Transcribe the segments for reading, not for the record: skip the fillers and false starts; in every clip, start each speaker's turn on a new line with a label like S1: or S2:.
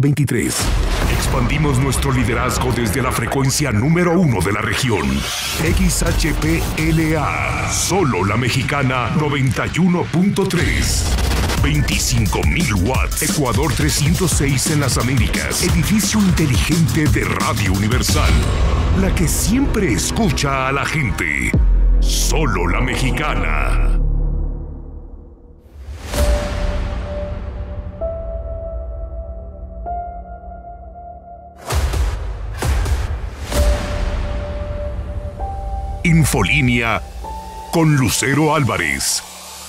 S1: 23. Expandimos nuestro liderazgo desde la frecuencia número 1 de la región. XHPLA, solo la mexicana 91.3. 25,000 watts. Ecuador 306 en las Américas. Edificio inteligente de Radio Universal. La que siempre escucha a la gente. Solo la mexicana. Infolínea con Lucero Álvarez.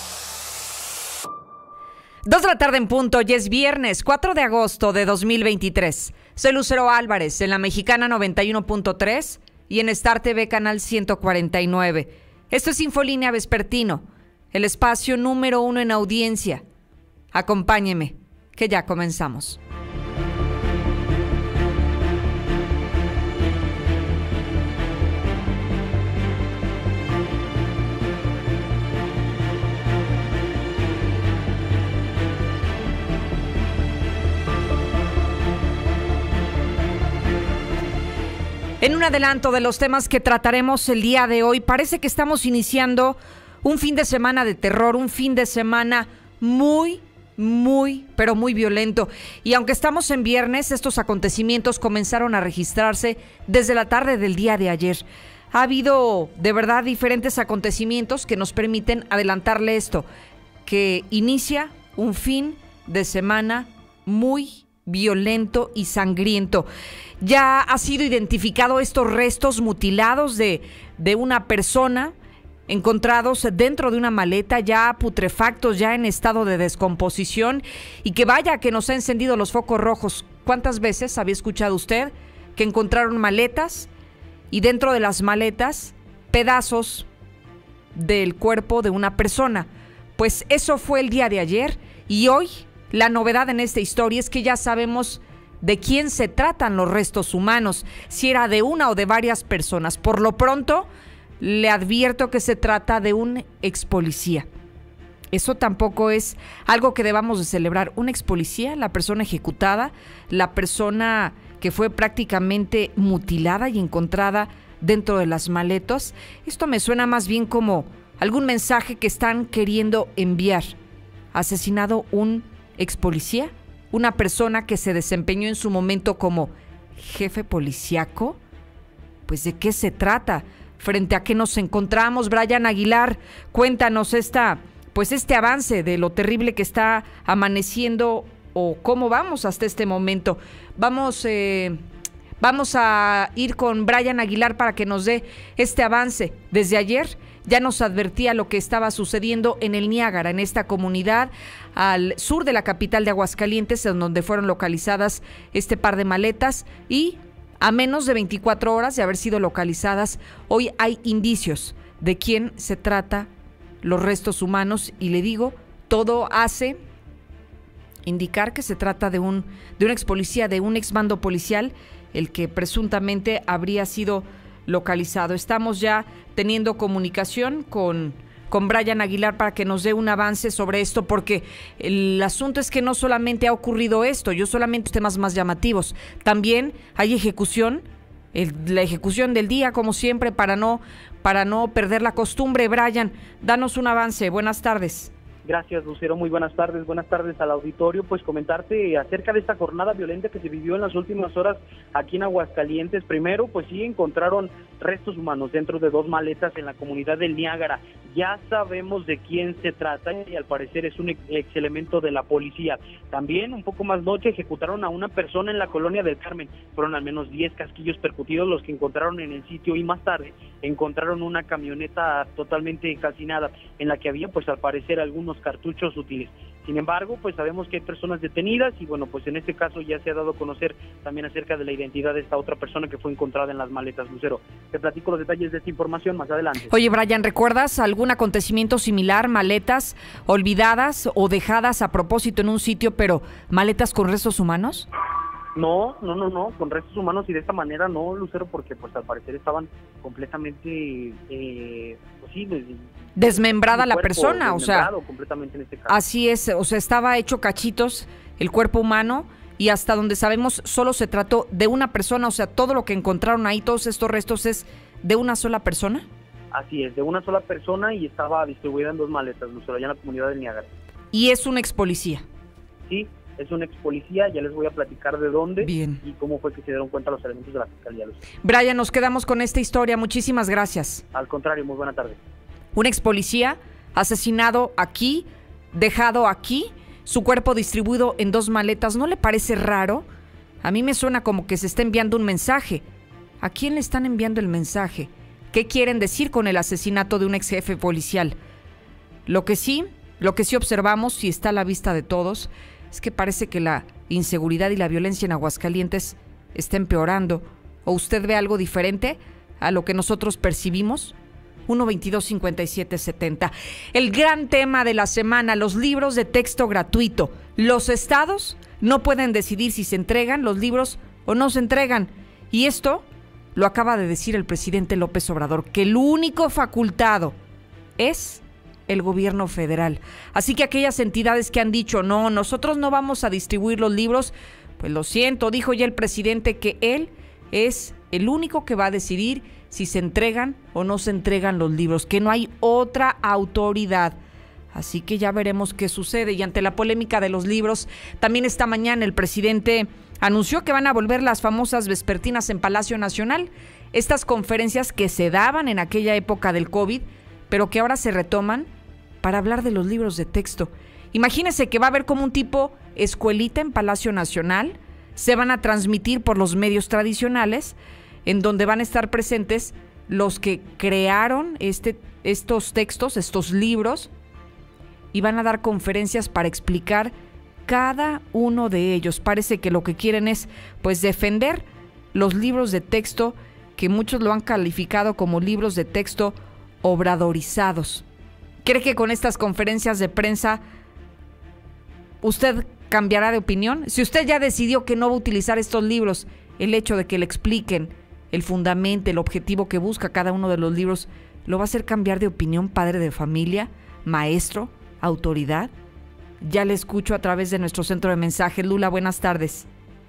S2: 2 de la tarde en punto, y es viernes 4 de agosto de 2023. Soy Lucero Álvarez en la Mexicana 91.3 y en Star TV Canal 149. Esto es Infolínea Vespertino, el espacio número 1 en audiencia. Acompáñeme, que ya comenzamos. En un adelanto de los temas que trataremos el día de hoy, parece que estamos iniciando un fin de semana de terror, un fin de semana muy violento. Y aunque estamos en viernes, estos acontecimientos comenzaron a registrarse desde la tarde del día de ayer. Ha habido de verdad diferentes acontecimientos que nos permiten adelantarle esto, que inicia un fin de semana muy violento y sangriento. Ya ha sido identificado estos restos mutilados de una persona encontrados dentro de una maleta, ya putrefactos, ya en estado de descomposición, y que vaya que nos ha encendido los focos rojos. ¿Cuántas veces había escuchado usted que encontraron maletas y dentro de las maletas pedazos del cuerpo de una persona? Pues eso fue el día de ayer, y hoy la novedad en esta historia es que ya sabemos de quién se tratan los restos humanos, si era de una o de varias personas. Por lo pronto, le advierto que se trata de un ex policía. Eso tampoco es algo que debamos de celebrar. Un ex policía, la persona ejecutada, la persona que fue prácticamente mutilada y encontrada dentro de las maletas. Esto me suena más bien como algún mensaje que están queriendo enviar. ¿Asesinado un ex policía? ¿Una persona que se desempeñó en su momento como jefe policíaco? Pues ¿de qué se trata? ¿Frente a qué nos encontramos? Brian Aguilar, cuéntanos este avance de lo terrible que está amaneciendo, o cómo vamos hasta este momento. Vamos a ir con Brian Aguilar para que nos dé este avance. Desde ayer ya nos advertía lo que estaba sucediendo en el Niágara, en esta comunidad al sur de la capital de Aguascalientes, en donde fueron localizadas este par de maletas, y a menos de 24 horas de haber sido localizadas, hoy hay indicios de quién se trata los restos humanos, y le digo, todo hace indicar que se trata de un ex policía, de un ex mando policial, el que presuntamente habría sido localizado. Estamos ya teniendo comunicación con Brian Aguilar para que nos dé un avance sobre esto, porque el asunto es que no solamente ha ocurrido esto, yo solamente los temas más llamativos, también hay ejecución, la ejecución del día, como siempre, para no perder la costumbre. Brian, danos un avance. Buenas tardes.
S3: Gracias, Lucero. Muy buenas tardes al auditorio. Pues comentarte acerca de esta jornada violenta que se vivió en las últimas horas aquí en Aguascalientes. Primero, pues sí encontraron restos humanos dentro de 2 maletas en la comunidad del Niágara. Ya sabemos de quién se trata y al parecer es un ex elemento de la policía. También, un poco más noche, ejecutaron a una persona en la colonia del Carmen. Fueron al menos 10 casquillos percutidos los que encontraron en el sitio, y más tarde encontraron una camioneta totalmente calcinada en la que había, pues al parecer, algunos cartuchos útiles. Sin embargo, pues sabemos que hay personas detenidas, y bueno, pues en este caso ya se ha dado a conocer también acerca de la identidad de esta otra persona que fue encontrada en las maletas. Lucero, te platico los detalles de esta información más adelante.
S2: Oye, Brian, ¿recuerdas algún acontecimiento similar? Maletas olvidadas o dejadas a propósito en un sitio, pero maletas con restos humanos.
S3: No, con restos humanos y de esta manera no, Lucero, porque pues al parecer estaban completamente, pues sí,
S2: desmembrada la persona, o sea,
S3: completamente en este caso.
S2: Así es, o sea, estaba hecho cachitos el cuerpo humano y hasta donde sabemos solo se trató de una persona, o sea, todo lo que encontraron ahí, todos estos restos es de una sola persona.
S3: Así es, de una sola persona y estaba distribuida en 2 maletas, Lucero, allá en la comunidad del Niágara.
S2: Y es un ex policía.
S3: Sí, es un ex policía, ya les voy a platicar de dónde.
S2: Bien.
S3: Y cómo fue que se dieron cuenta los elementos de la fiscalía, Lucero.
S2: Brian, nos quedamos con esta historia, muchísimas gracias.
S3: Al contrario, muy buena tarde.
S2: Un ex policía asesinado aquí, dejado aquí, su cuerpo distribuido en 2 maletas. ¿No le parece raro? A mí me suena como que se está enviando un mensaje. ¿A quién le están enviando el mensaje? ¿Qué quieren decir con el asesinato de un ex jefe policial? Lo que sí observamos y está a la vista de todos es que parece que la inseguridad y la violencia en Aguascalientes está empeorando. ¿O usted ve algo diferente a lo que nosotros percibimos? 1-22-57-70. El gran tema de la semana, los libros de texto gratuito. Los estados no pueden decidir si se entregan los libros o no se entregan. Y esto lo acaba de decir el presidente López Obrador, que el único facultado es el gobierno federal. Así que aquellas entidades que han dicho, no, nosotros no vamos a distribuir los libros, pues lo siento, dijo ya el presidente que él es el único que va a decidir si se entregan o no se entregan los libros, que no hay otra autoridad. Así que ya veremos qué sucede. Y ante la polémica de los libros, también esta mañana el presidente anunció que van a volver las famosas vespertinas en Palacio Nacional, estas conferencias que se daban en aquella época del COVID, pero que ahora se retoman para hablar de los libros de texto. Imagínense que va a haber como un tipo escuelita en Palacio Nacional, se van a transmitir por los medios tradicionales, en donde van a estar presentes los que crearon estos textos, estos libros, y van a dar conferencias para explicar cada uno de ellos. Parece que lo que quieren es, pues, defender los libros de texto, que muchos lo han calificado como libros de texto obradorizados. ¿Cree que con estas conferencias de prensa usted cambiará de opinión? Si usted ya decidió que no va a utilizar estos libros, el hecho de que le expliquen el fundamento, el objetivo que busca cada uno de los libros, ¿lo va a hacer cambiar de opinión, padre de familia, maestro, autoridad? Ya le escucho a través de nuestro centro de mensajes. Lula, buenas tardes.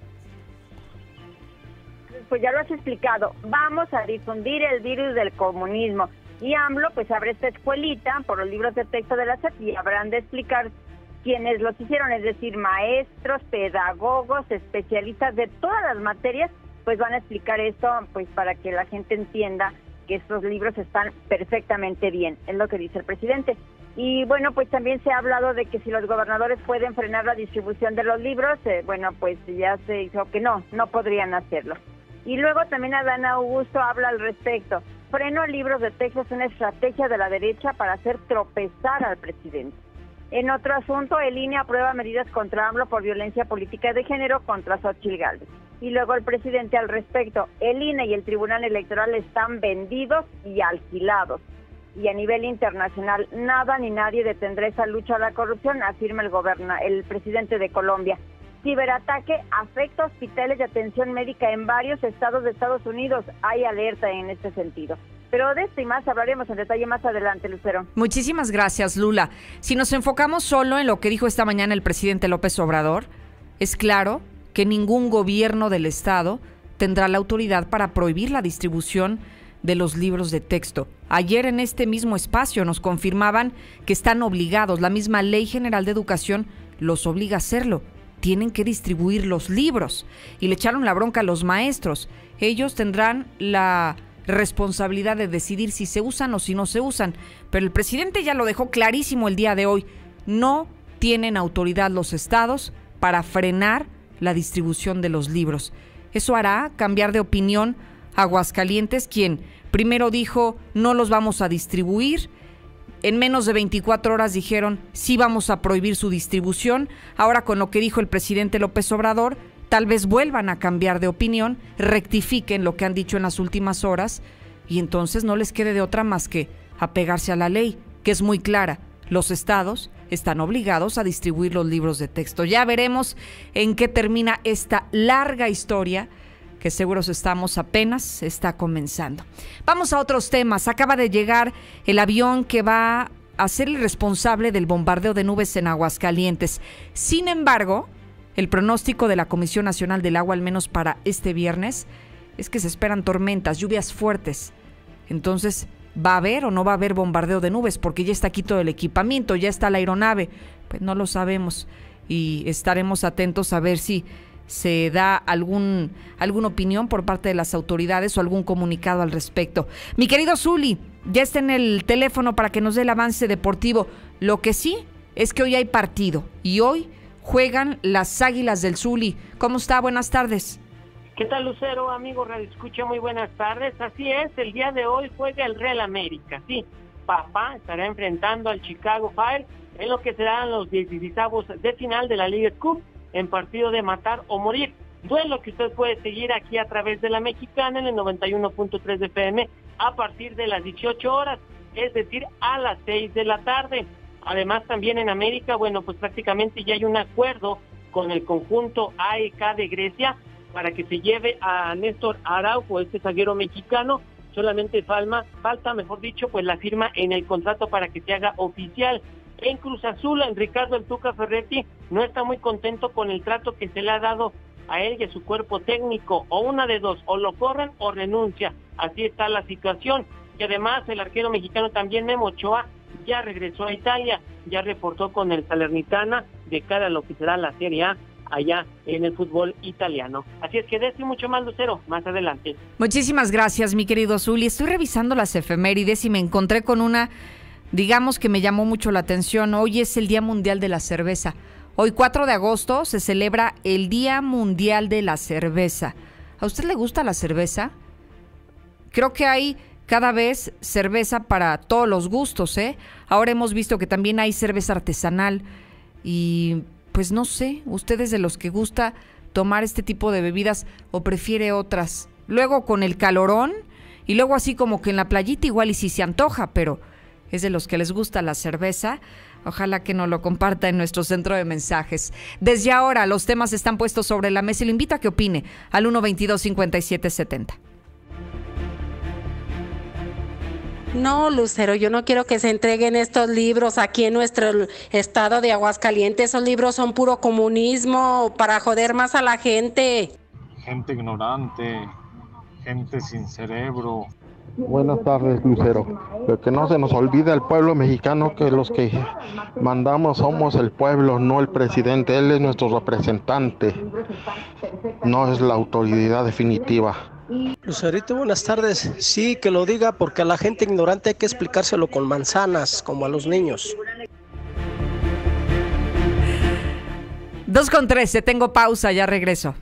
S4: Pues ya lo has explicado, vamos a difundir el virus del comunismo. Y AMLO pues abre esta escuelita por los libros de texto de la SEP y habrán de explicar quienes los hicieron, es decir, maestros, pedagogos, especialistas de todas las materias, pues van a explicar esto pues para que la gente entienda que estos libros están perfectamente bien, es lo que dice el presidente. Y bueno, pues también se ha hablado de que si los gobernadores pueden frenar la distribución de los libros, bueno, pues ya se dijo que no podrían hacerlo. Y luego también Adán Augusto habla al respecto. Freno a libros de texto es una estrategia de la derecha para hacer tropezar al presidente. En otro asunto, el INE aprueba medidas contra AMLO por violencia política de género contra Xóchitl Gálvez. Y luego el presidente al respecto, el INE y el Tribunal Electoral están vendidos y alquilados. Y a nivel internacional, nada ni nadie detendrá esa lucha a la corrupción, afirma el presidente de Colombia. Ciberataque afecta hospitales de atención médica en varios estados de Estados Unidos. Hay alerta en este sentido. Pero de esto y más hablaremos en detalle más adelante, Lucero.
S2: Muchísimas gracias, Lula. Si nos enfocamos solo en lo que dijo esta mañana el presidente López Obrador, es claro que ningún gobierno del estado tendrá la autoridad para prohibir la distribución de los libros de texto. Ayer en este mismo espacio nos confirmaban que están obligados, la misma Ley General de Educación los obliga a hacerlo. Tienen que distribuir los libros y le echaron la bronca a los maestros. Ellos tendrán la responsabilidad de decidir si se usan o si no se usan, pero el presidente ya lo dejó clarísimo el día de hoy. No tienen autoridad los estados para frenar la distribución de los libros. Eso hará cambiar de opinión a Aguascalientes, quien primero dijo no los vamos a distribuir. En menos de 24 horas dijeron sí vamos a prohibir su distribución. Ahora con lo que dijo el presidente López Obrador, tal vez vuelvan a cambiar de opinión, rectifiquen lo que han dicho en las últimas horas y entonces no les quede de otra más que apegarse a la ley, que es muy clara. Los estados están obligados a distribuir los libros de texto. Ya veremos en qué termina esta larga historia que seguros apenas está comenzando. Vamos a otros temas. Acaba de llegar el avión que va a ser el responsable del bombardeo de nubes en Aguascalientes. Sin embargo, El pronóstico de la Comisión Nacional del Agua, al menos para este viernes, es que se esperan tormentas, lluvias fuertes. Entonces, ¿va a haber o no va a haber bombardeo de nubes? Porque ya está aquí todo el equipamiento, ya está la aeronave. Pues no lo sabemos y estaremos atentos a ver si se da alguna opinión por parte de las autoridades o algún comunicado al respecto. Mi querido Zuli, ya está en el teléfono para que nos dé el avance deportivo. Lo que sí es que hoy hay partido y hoy juegan las Águilas del Zuli. ¿Cómo está? Buenas tardes.
S5: ¿Qué tal, Lucero? Amigo Radio Escucha, muy buenas tardes. Así es, el día de hoy juega el Real América. Sí, papá estará enfrentando al Chicago Fire en lo que serán los 16avos de final de la League Cup, en partido de matar o morir. Duelo que usted puede seguir aquí a través de la Mexicana en el 91.3 de FM a partir de las 18 horas, es decir, a las 6 de la tarde. Además, también en América, bueno, pues prácticamente ya hay un acuerdo con el conjunto AEK de Grecia para que se lleve a Néstor Araujo, este zaguero mexicano. Solamente falta, mejor dicho, pues la firma en el contrato para que se haga oficial. En Cruz Azul, en Ricardo El Tuca Ferretti no está muy contento con el trato que se le ha dado a él y a su cuerpo técnico, o una de dos, o lo corren o renuncia. Así está la situación. Y además el arquero mexicano también, Memo Ochoa, ya regresó a Italia, ya reportó con el Salernitana de cara a lo que será la Serie A allá en el fútbol italiano. Así es que de esto y mucho más, Lucero, más adelante.
S2: Muchísimas gracias, mi querido Zuli. Estoy revisando las efemérides y me encontré con una, digamos, que me llamó mucho la atención. Hoy es el Día Mundial de la Cerveza. Hoy, 4 de agosto, se celebra el Día Mundial de la Cerveza. ¿A usted le gusta la cerveza? Creo que hay cada vez cerveza para todos los gustos, ¿eh? Ahora hemos visto que también hay cerveza artesanal y pues no sé, ¿usted es de los que gusta tomar este tipo de bebidas o prefiere otras? Luego con el calorón y luego así como que en la playita igual y si se antoja, pero es de los que les gusta la cerveza. Ojalá que nos lo comparta en nuestro centro de mensajes. Desde ahora los temas están puestos sobre la mesa y lo invito a que opine al 122-5770.
S6: No, Lucero, yo no quiero que se entreguen estos libros aquí en nuestro estado de Aguascalientes. Esos libros son puro comunismo para joder más a la gente.
S7: Gente ignorante, gente sin cerebro.
S8: Buenas tardes, Lucero. Pero que no se nos olvide al pueblo mexicano que los que mandamos somos el pueblo, no el presidente. Él es nuestro representante, no es la autoridad definitiva.
S9: Lucerito, buenas tardes. Sí, que lo diga, porque a la gente ignorante hay que explicárselo con manzanas, como a los niños.
S2: 2:13, tengo pausa, ya regreso.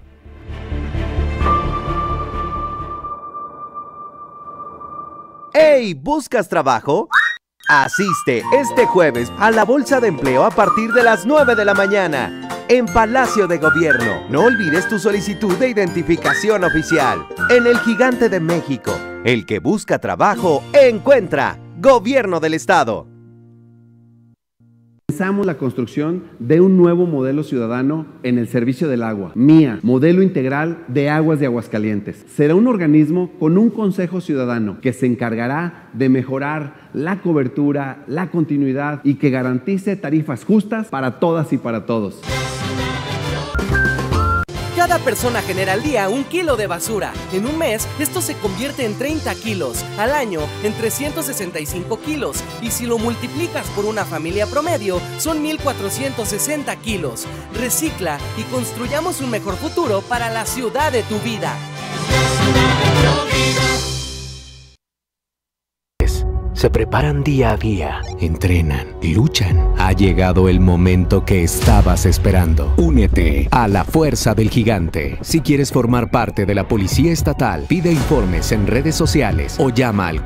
S10: ¡Hey! ¿Buscas trabajo? Asiste este jueves a la Bolsa de Empleo a partir de las 9 de la mañana en Palacio de Gobierno. No olvides tu solicitud de identificación oficial. En el Gigante de México, el que busca trabajo, encuentra. Gobierno del Estado.
S11: Comenzamos la construcción de un nuevo modelo ciudadano en el servicio del agua. MIA, Modelo Integral de Aguas de Aguascalientes. Será un organismo con un consejo ciudadano que se encargará de mejorar la cobertura, la continuidad y que garantice tarifas justas para todas y para todos.
S12: Cada persona genera al día 1 kilo de basura. En un mes, esto se convierte en 30 kilos. Al año, en 365 kilos. Y si lo multiplicas por una familia promedio, son 1,460 kilos. Recicla y construyamos un mejor futuro para la ciudad de tu vida.
S13: Se preparan día a día, entrenan, luchan. Ha llegado el momento que estabas esperando. Únete a la Fuerza del Gigante. Si quieres formar parte de la Policía Estatal, pide informes en redes sociales o llama al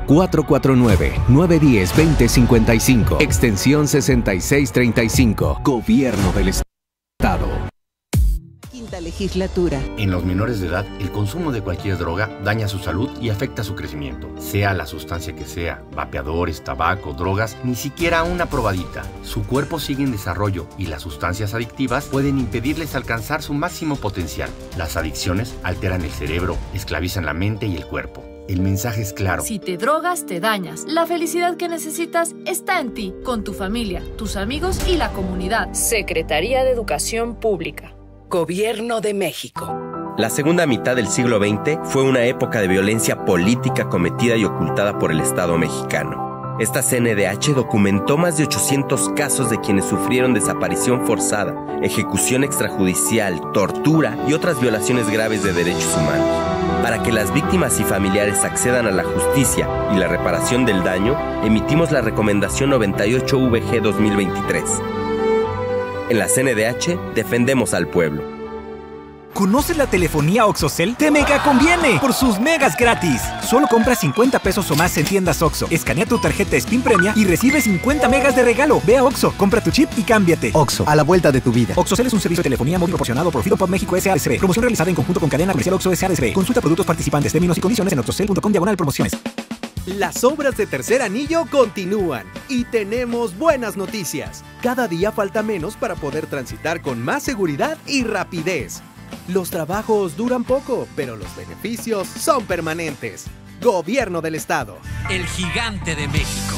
S13: 449-910-2055, extensión 6635. Gobierno del Estado.
S14: Quinta legislatura.
S15: En los menores de edad, el consumo de cualquier droga daña su salud y afecta su crecimiento. Sea la sustancia que sea, vapeadores, tabaco, drogas, ni siquiera una probadita. Su cuerpo sigue en desarrollo y las sustancias adictivas pueden impedirles alcanzar su máximo potencial. Las adicciones alteran el cerebro, esclavizan la mente y el cuerpo. El mensaje es claro.
S16: Si te drogas, te dañas. La felicidad que necesitas está en ti, con tu familia, tus amigos y la comunidad.
S17: Secretaría de Educación Pública. Gobierno de México.
S18: La segunda mitad del siglo XX fue una época de violencia política cometida y ocultada por el Estado mexicano. Esta CNDH documentó más de 800 casos de quienes sufrieron desaparición forzada, ejecución extrajudicial, tortura y otras violaciones graves de derechos humanos. Para que las víctimas y familiares accedan a la justicia y la reparación del daño, emitimos la Recomendación 98-VG 2023. En la CNDH defendemos al pueblo.
S19: ¿Conoces la telefonía OXXOCEL? ¡Te mega conviene! Por sus megas gratis. Solo compra 50 pesos o más en tiendas OXXO. Escanea tu tarjeta Spin Premia y recibe 50 megas de regalo. Ve a OXXO, compra tu chip y cámbiate.
S20: OXXO, a la vuelta de tu vida.
S19: OXXOCEL es un servicio de telefonía móvil proporcionado por Fido Pop México S.A.S.B. Promoción realizada en conjunto con cadena comercial OXXO S.A.S.B. Consulta productos participantes, términos y condiciones en oxxocel.com/promociones.
S10: Las obras de Tercer Anillo continúan y tenemos buenas noticias. Cada día falta menos para poder transitar con más seguridad y rapidez. Los trabajos duran poco, pero los beneficios son permanentes. Gobierno del Estado.
S21: El Gigante de México.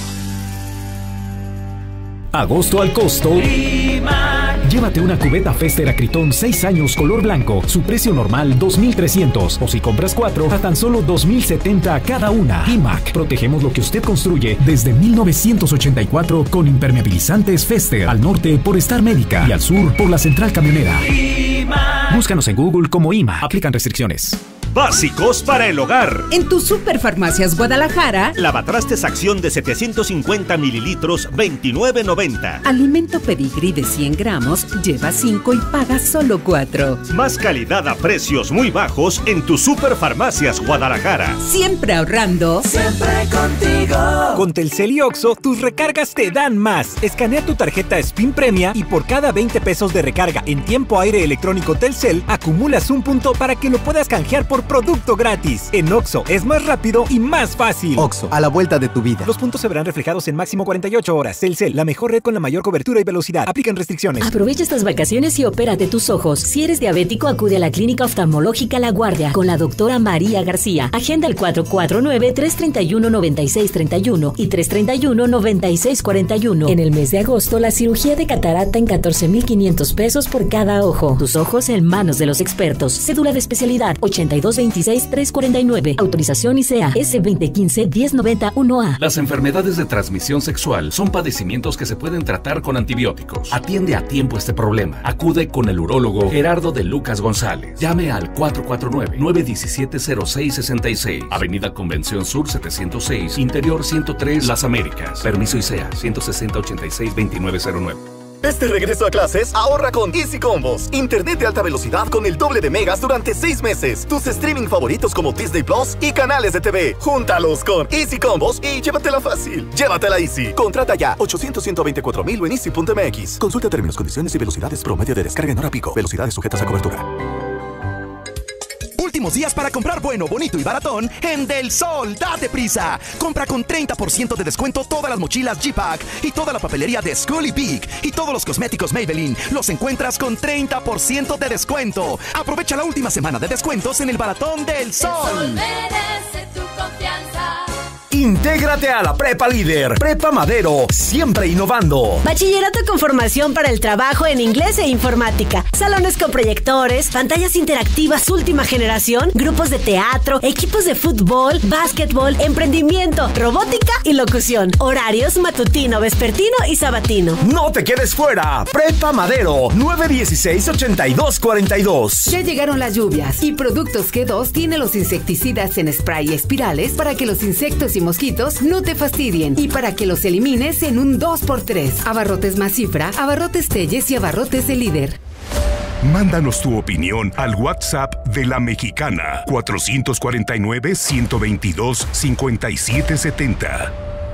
S22: Agosto al costo. Llévate una cubeta Fester Acritón 6 años color blanco. Su precio normal 2,300. O si compras 4, a tan solo 2,070 cada una. IMAC. Protegemos lo que usted construye desde 1984 con impermeabilizantes Fester. Al norte por Star Médica y al sur por la Central Camionera. Búscanos en Google como IMA. Aplican restricciones.
S23: Básicos para el hogar.
S24: En tu Superfarmacias Guadalajara,
S23: lavatrastes Acción de 750 mililitros, $29.90.
S24: Alimento Pedigrí de 100 gramos, lleva 5 y paga solo 4.
S23: Más calidad a precios muy bajos en tu Superfarmacias Guadalajara.
S24: Siempre ahorrando.
S21: Siempre contigo.
S19: Con Telcel y OXXO, tus recargas te dan más. Escanea tu tarjeta Spin Premia y por cada 20 pesos de recarga en tiempo aire electrónico Telcel, acumulas un punto para que lo puedas canjear por producto gratis. En OXXO es más rápido y más fácil.
S20: OXXO, a la vuelta de tu vida.
S19: Los puntos se verán reflejados en máximo 48 horas. Telcel, la mejor red con la mayor cobertura y velocidad. Aplican restricciones.
S25: Aprovecha estas vacaciones y opérate tus ojos. Si eres diabético, acude a la Clínica Oftalmológica La Guardia con la doctora María García. Agenda el 449-331-9631 y 331-9641. En el mes de agosto, la cirugía de catarata en 14,500 pesos por cada ojo. Tus ojos en manos de los expertos. Cédula de especialidad 8226-349. Autorización ICEA S2015-1091A.
S26: Las enfermedades de transmisión sexual son padecimientos que se pueden tratar con antibióticos. Atiende a tiempo este problema. Acude con el urólogo Gerardo de Lucas González. Llame al 449-917-0666. Avenida Convención Sur 706, Interior 103, Las Américas. Permiso ICEA 160-86-2909.
S27: Este regreso a clases, ahorra con Easy Combos. Internet de alta velocidad con el doble de megas durante 6 meses. Tus streaming favoritos como Disney Plus y canales de TV. Júntalos con Easy Combos y llévatela fácil. Llévatela Easy. Contrata ya 800-124,000 en easy.mx. Consulta términos, condiciones y velocidades promedio de descarga en hora pico. Velocidades sujetas a cobertura.
S28: Últimos días para comprar bueno, bonito y baratón en Del Sol. ¡Date prisa! Compra con 30% de descuento todas las mochilas G-Pack y toda la papelería de School y Big y todos los cosméticos Maybelline. Los encuentras con 30% de descuento. Aprovecha la última semana de descuentos en el Baratón Del Sol.
S21: El Sol merece tu confianza.
S28: Intégrate a la Prepa Líder. Prepa Madero, siempre innovando.
S29: Bachillerato con formación para el trabajo en inglés e informática. Salones con proyectores, pantallas interactivas última generación, grupos de teatro, equipos de fútbol, básquetbol, emprendimiento, robótica y locución. Horarios matutino, vespertino y sabatino.
S28: No te quedes fuera. Prepa Madero, 916-8242.
S24: Ya llegaron las lluvias y Productos G2 tiene los insecticidas en spray y espirales para que los insectos y mosquitos no te fastidien y para que los elimines en un 2x3. Abarrotes Masifra, Abarrotes Telles y Abarrotes El Líder.
S1: Mándanos tu opinión al WhatsApp de La Mexicana 449-122-5770.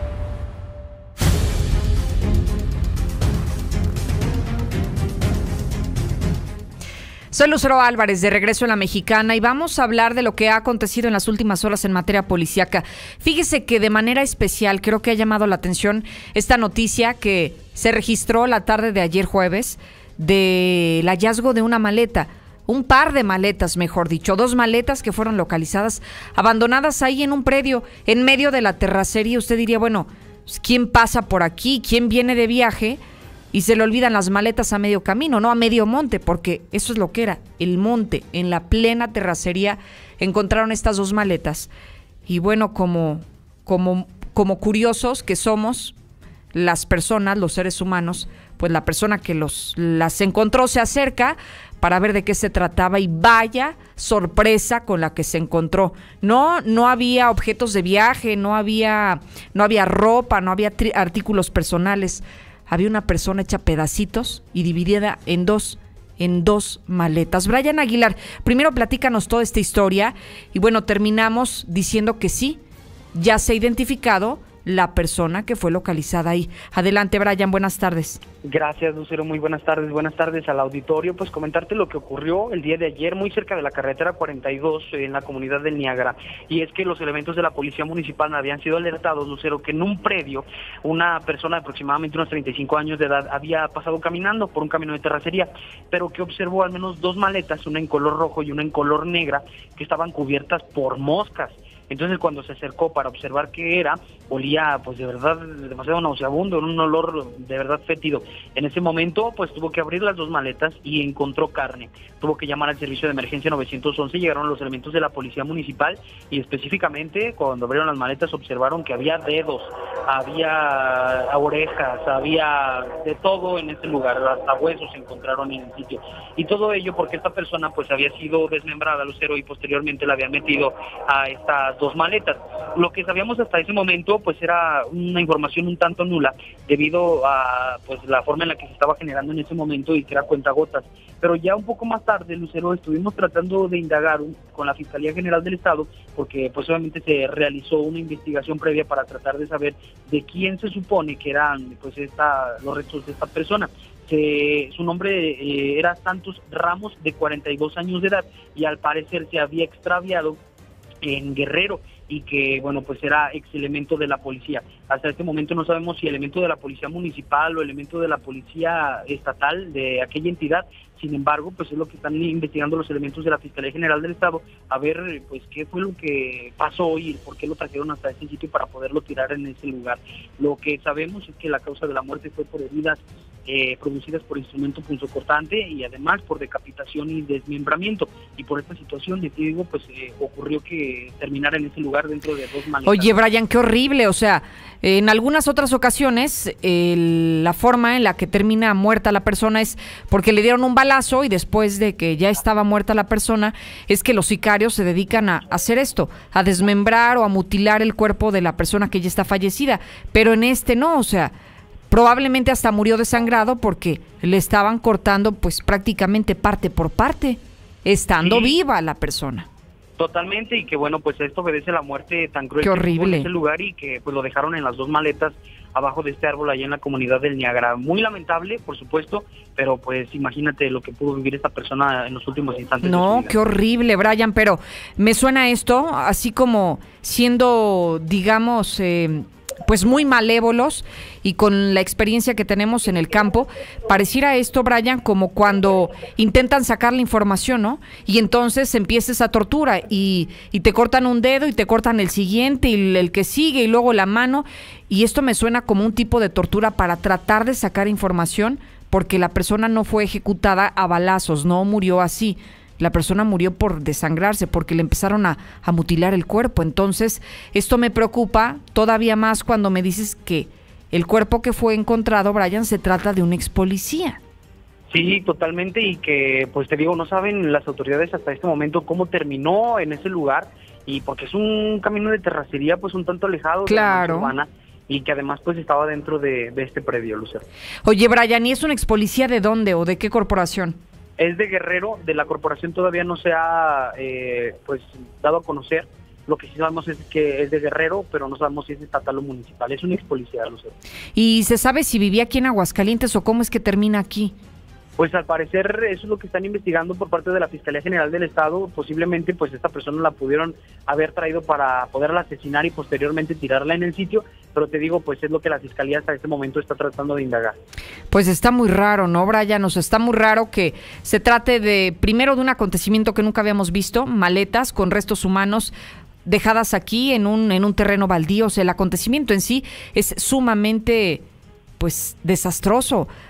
S2: Soy Lucero Álvarez, de regreso en La Mexicana, y vamos a hablar de lo que ha acontecido en las últimas horas en materia policíaca. Fíjese que de manera especial creo que ha llamado la atención esta noticia que se registró la tarde de ayer jueves del hallazgo de una maleta, un par de maletas, mejor dicho, 2 maletas que fueron localizadas, abandonadas ahí en un predio, en medio de la terracería. Usted diría, bueno, ¿quién pasa por aquí? ¿Quién viene de viaje? y se le olvidan las maletas a medio camino, no a medio monte, porque eso es lo que era, el monte, en la plena terracería encontraron estas 2 maletas. Y bueno, como curiosos que somos las personas, los seres humanos, pues la persona que las encontró se acerca para ver de qué se trataba y vaya sorpresa con la que se encontró. No había objetos de viaje, no había ropa, no había artículos personales. Había una persona hecha pedacitos y dividida en dos maletas. Brian Aguilar, primero platícanos toda esta historia y bueno, terminamos diciendo que sí, ya se ha identificado la persona que fue localizada ahí. Adelante, Brian, buenas tardes.
S3: Gracias, Lucero, muy buenas tardes al auditorio. Pues comentarte lo que ocurrió el día de ayer muy cerca de la carretera 42 en la comunidad del Niágara, y es que los elementos de la policía municipal habían sido alertados, Lucero, que en un predio una persona de aproximadamente unos 35 años de edad había pasado caminando por un camino de terracería, pero que observó al menos 2 maletas, una en color rojo y una en color negra, que estaban cubiertas por moscas. Entonces cuando se acercó para observar qué era, olía pues de verdad demasiado nauseabundo, un olor de verdad fétido. En ese momento pues tuvo que abrir las 2 maletas y encontró carne. Tuvo que llamar al servicio de emergencia 911, llegaron los elementos de la policía municipal y específicamente cuando abrieron las maletas observaron que había dedos, había orejas, había de todo en ese lugar, hasta huesos se encontraron en el sitio. Y todo ello porque esta persona pues había sido desmembrada, Lucero, y posteriormente la habían metido a estas 2 maletas. Lo que sabíamos hasta ese momento pues era una información un tanto nula debido a pues la forma en la que se estaba generando en ese momento y que era cuentagotas. Pero ya un poco más tarde, Lucero, estuvimos tratando de indagar con la Fiscalía General del Estado, porque pues obviamente se realizó una investigación previa para tratar de saber de quién se supone que eran pues los restos de esta persona. Su nombre era Santos Ramos, de 42 años de edad, y al parecer se había extraviado en Guerrero y que bueno pues era ex elemento de la policía. Hasta este momento no sabemos si elemento de la policía municipal o elemento de la policía estatal de aquella entidad. Sin embargo, pues es lo que están investigando los elementos de la Fiscalía General del Estado, a ver pues qué fue lo que pasó y por qué lo trajeron hasta ese sitio para poderlo tirar en ese lugar. Lo que sabemos es que la causa de la muerte fue por heridas producidas por instrumento punzocortante y además por decapitación y desmembramiento. Y por esta situación, de digo, pues ocurrió que terminara en ese lugar dentro de 2 maletas.
S2: Oye, Brian, qué horrible. O sea, en algunas otras ocasiones la forma en la que termina muerta la persona es porque le dieron un balazo y después de que ya estaba muerta la persona es que los sicarios se dedican a hacer esto, a desmembrar o a mutilar el cuerpo de la persona que ya está fallecida. Pero en este no, o sea, probablemente hasta murió desangrado porque le estaban cortando pues prácticamente parte por parte, estando viva la persona.
S3: Totalmente, y que bueno, pues esto obedece a la muerte tan cruel
S2: que horrible
S3: en ese lugar y que pues lo dejaron en las 2 maletas abajo de este árbol allá en la comunidad del Niágara. Muy lamentable, por supuesto, pero pues imagínate lo que pudo vivir esta persona en los últimos instantes.
S2: No, qué horrible, Brian, pero me suena esto así como siendo, digamos, pues muy malévolos y con la experiencia que tenemos en el campo, pareciera esto, Brian, como cuando intentan sacar la información, ¿no? Y entonces empieza esa tortura y te cortan un dedo y te cortan el siguiente y el que sigue y luego la mano, y esto me suena como un tipo de tortura para tratar de sacar información porque la persona no fue ejecutada a balazos, no murió así. La persona murió por desangrarse, porque le empezaron a mutilar el cuerpo. Entonces, esto me preocupa todavía más cuando me dices que el cuerpo que fue encontrado, Brian, se trata de un ex policía.
S3: Sí, totalmente, y que, pues te digo, no saben las autoridades hasta este momento cómo terminó en ese lugar, y porque es un camino de terracería, pues un tanto alejado de la mancha urbana, y que además pues estaba dentro de este predio, Lucero.
S2: Oye, Brian, ¿y es un ex policía de dónde o de qué corporación?
S3: Es de Guerrero, de la corporación todavía no se ha pues dado a conocer. Lo que sí sabemos es que es de Guerrero, pero no sabemos si es estatal o municipal. Es un ex policía, Lucero.
S2: ¿Y se sabe si vivía aquí en Aguascalientes o cómo es que termina aquí?
S3: Pues al parecer eso es lo que están investigando por parte de la Fiscalía General del Estado. Posiblemente pues esta persona la pudieron haber traído para poderla asesinar y posteriormente tirarla en el sitio, pero te digo, pues es lo que la Fiscalía hasta este momento está tratando de indagar.
S2: Pues está muy raro, ¿no, Brian? O sea, está muy raro que se trate primero de un acontecimiento que nunca habíamos visto, maletas con restos humanos dejadas aquí en un terreno baldío. O sea, el acontecimiento en sí es sumamente pues desastroso.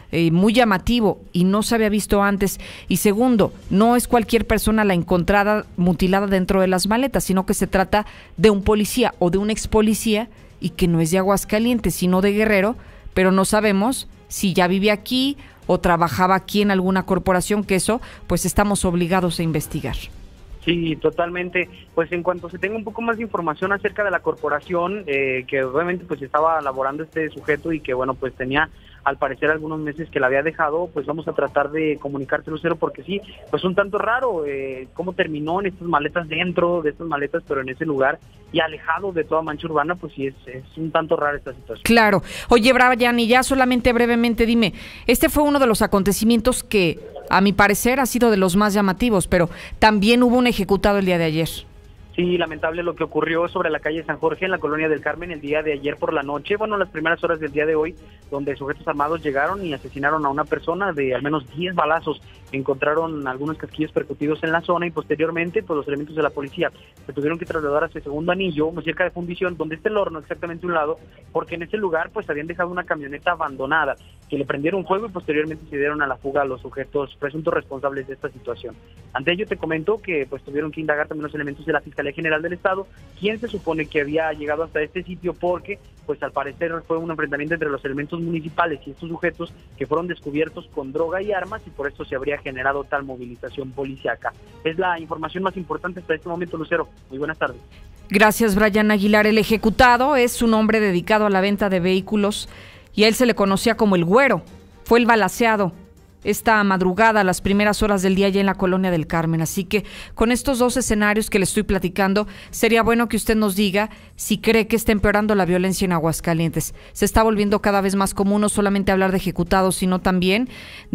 S2: muy llamativo y no se había visto antes. Y segundo, no es cualquier persona la encontrada mutilada dentro de las maletas, sino que se trata de un policía o de un ex policía y que no es de Aguascalientes, sino de Guerrero, pero no sabemos si ya vive aquí o trabajaba aquí en alguna corporación, que eso pues estamos obligados a investigar.
S3: Sí, totalmente. Pues en cuanto se tenga un poco más de información acerca de la corporación, que obviamente pues estaba laborando este sujeto y que bueno, pues tenía al parecer algunos meses que la había dejado, pues vamos a tratar de comunicárselo, Lucero, porque sí, pues un tanto raro cómo terminó en estas maletas, dentro de estas maletas, pero en ese lugar y alejado de toda mancha urbana, pues sí, es un tanto rara esta situación.
S2: Claro. Oye, Brian, y ya solamente brevemente dime, este fue uno de los acontecimientos que, a mi parecer, ha sido de los más llamativos, pero también hubo un ejecutado el día de ayer.
S3: Sí, lamentable lo que ocurrió sobre la calle San Jorge en la colonia del Carmen el día de ayer por la noche, bueno, las primeras horas del día de hoy, donde sujetos armados llegaron y asesinaron a una persona de al menos 10 balazos. Encontraron algunos casquillos percutidos en la zona y posteriormente pues los elementos de la policía se tuvieron que trasladar hacia Segundo Anillo, muy cerca de Fundición, donde está el horno, exactamente a un lado, porque en ese lugar pues habían dejado una camioneta abandonada, que le prendieron fuego y posteriormente se dieron a la fuga a los sujetos presuntos responsables de esta situación. Ante ello te comento que pues tuvieron que indagar también los elementos de la Fiscalía General del Estado, quien se supone que había llegado hasta este sitio porque pues al parecer fue un enfrentamiento entre los elementos municipales y estos sujetos que fueron descubiertos con droga y armas y por esto se habría generado tal movilización policíaca. Es la información más importante hasta este momento, Lucero. Muy buenas tardes.
S2: Gracias, Brian Aguilar. El ejecutado es un hombre dedicado a la venta de vehículos y a él se le conocía como el Güero. Fue el balaceado esta madrugada, a las primeras horas del día, ya en la colonia del Carmen. Así que con estos dos escenarios que le estoy platicando, sería bueno que usted nos diga si cree que está empeorando la violencia en Aguascalientes. Se está volviendo cada vez más común no solamente hablar de ejecutados, sino también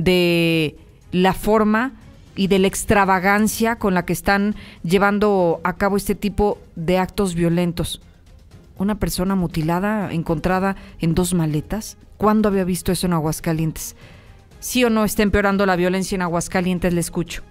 S2: de la forma y de la extravagancia con la que están llevando a cabo este tipo de actos violentos. Una persona mutilada encontrada en 2 maletas. ¿Cuándo había visto eso en Aguascalientes? ¿Sí o no está empeorando la violencia en Aguascalientes? Le escucho.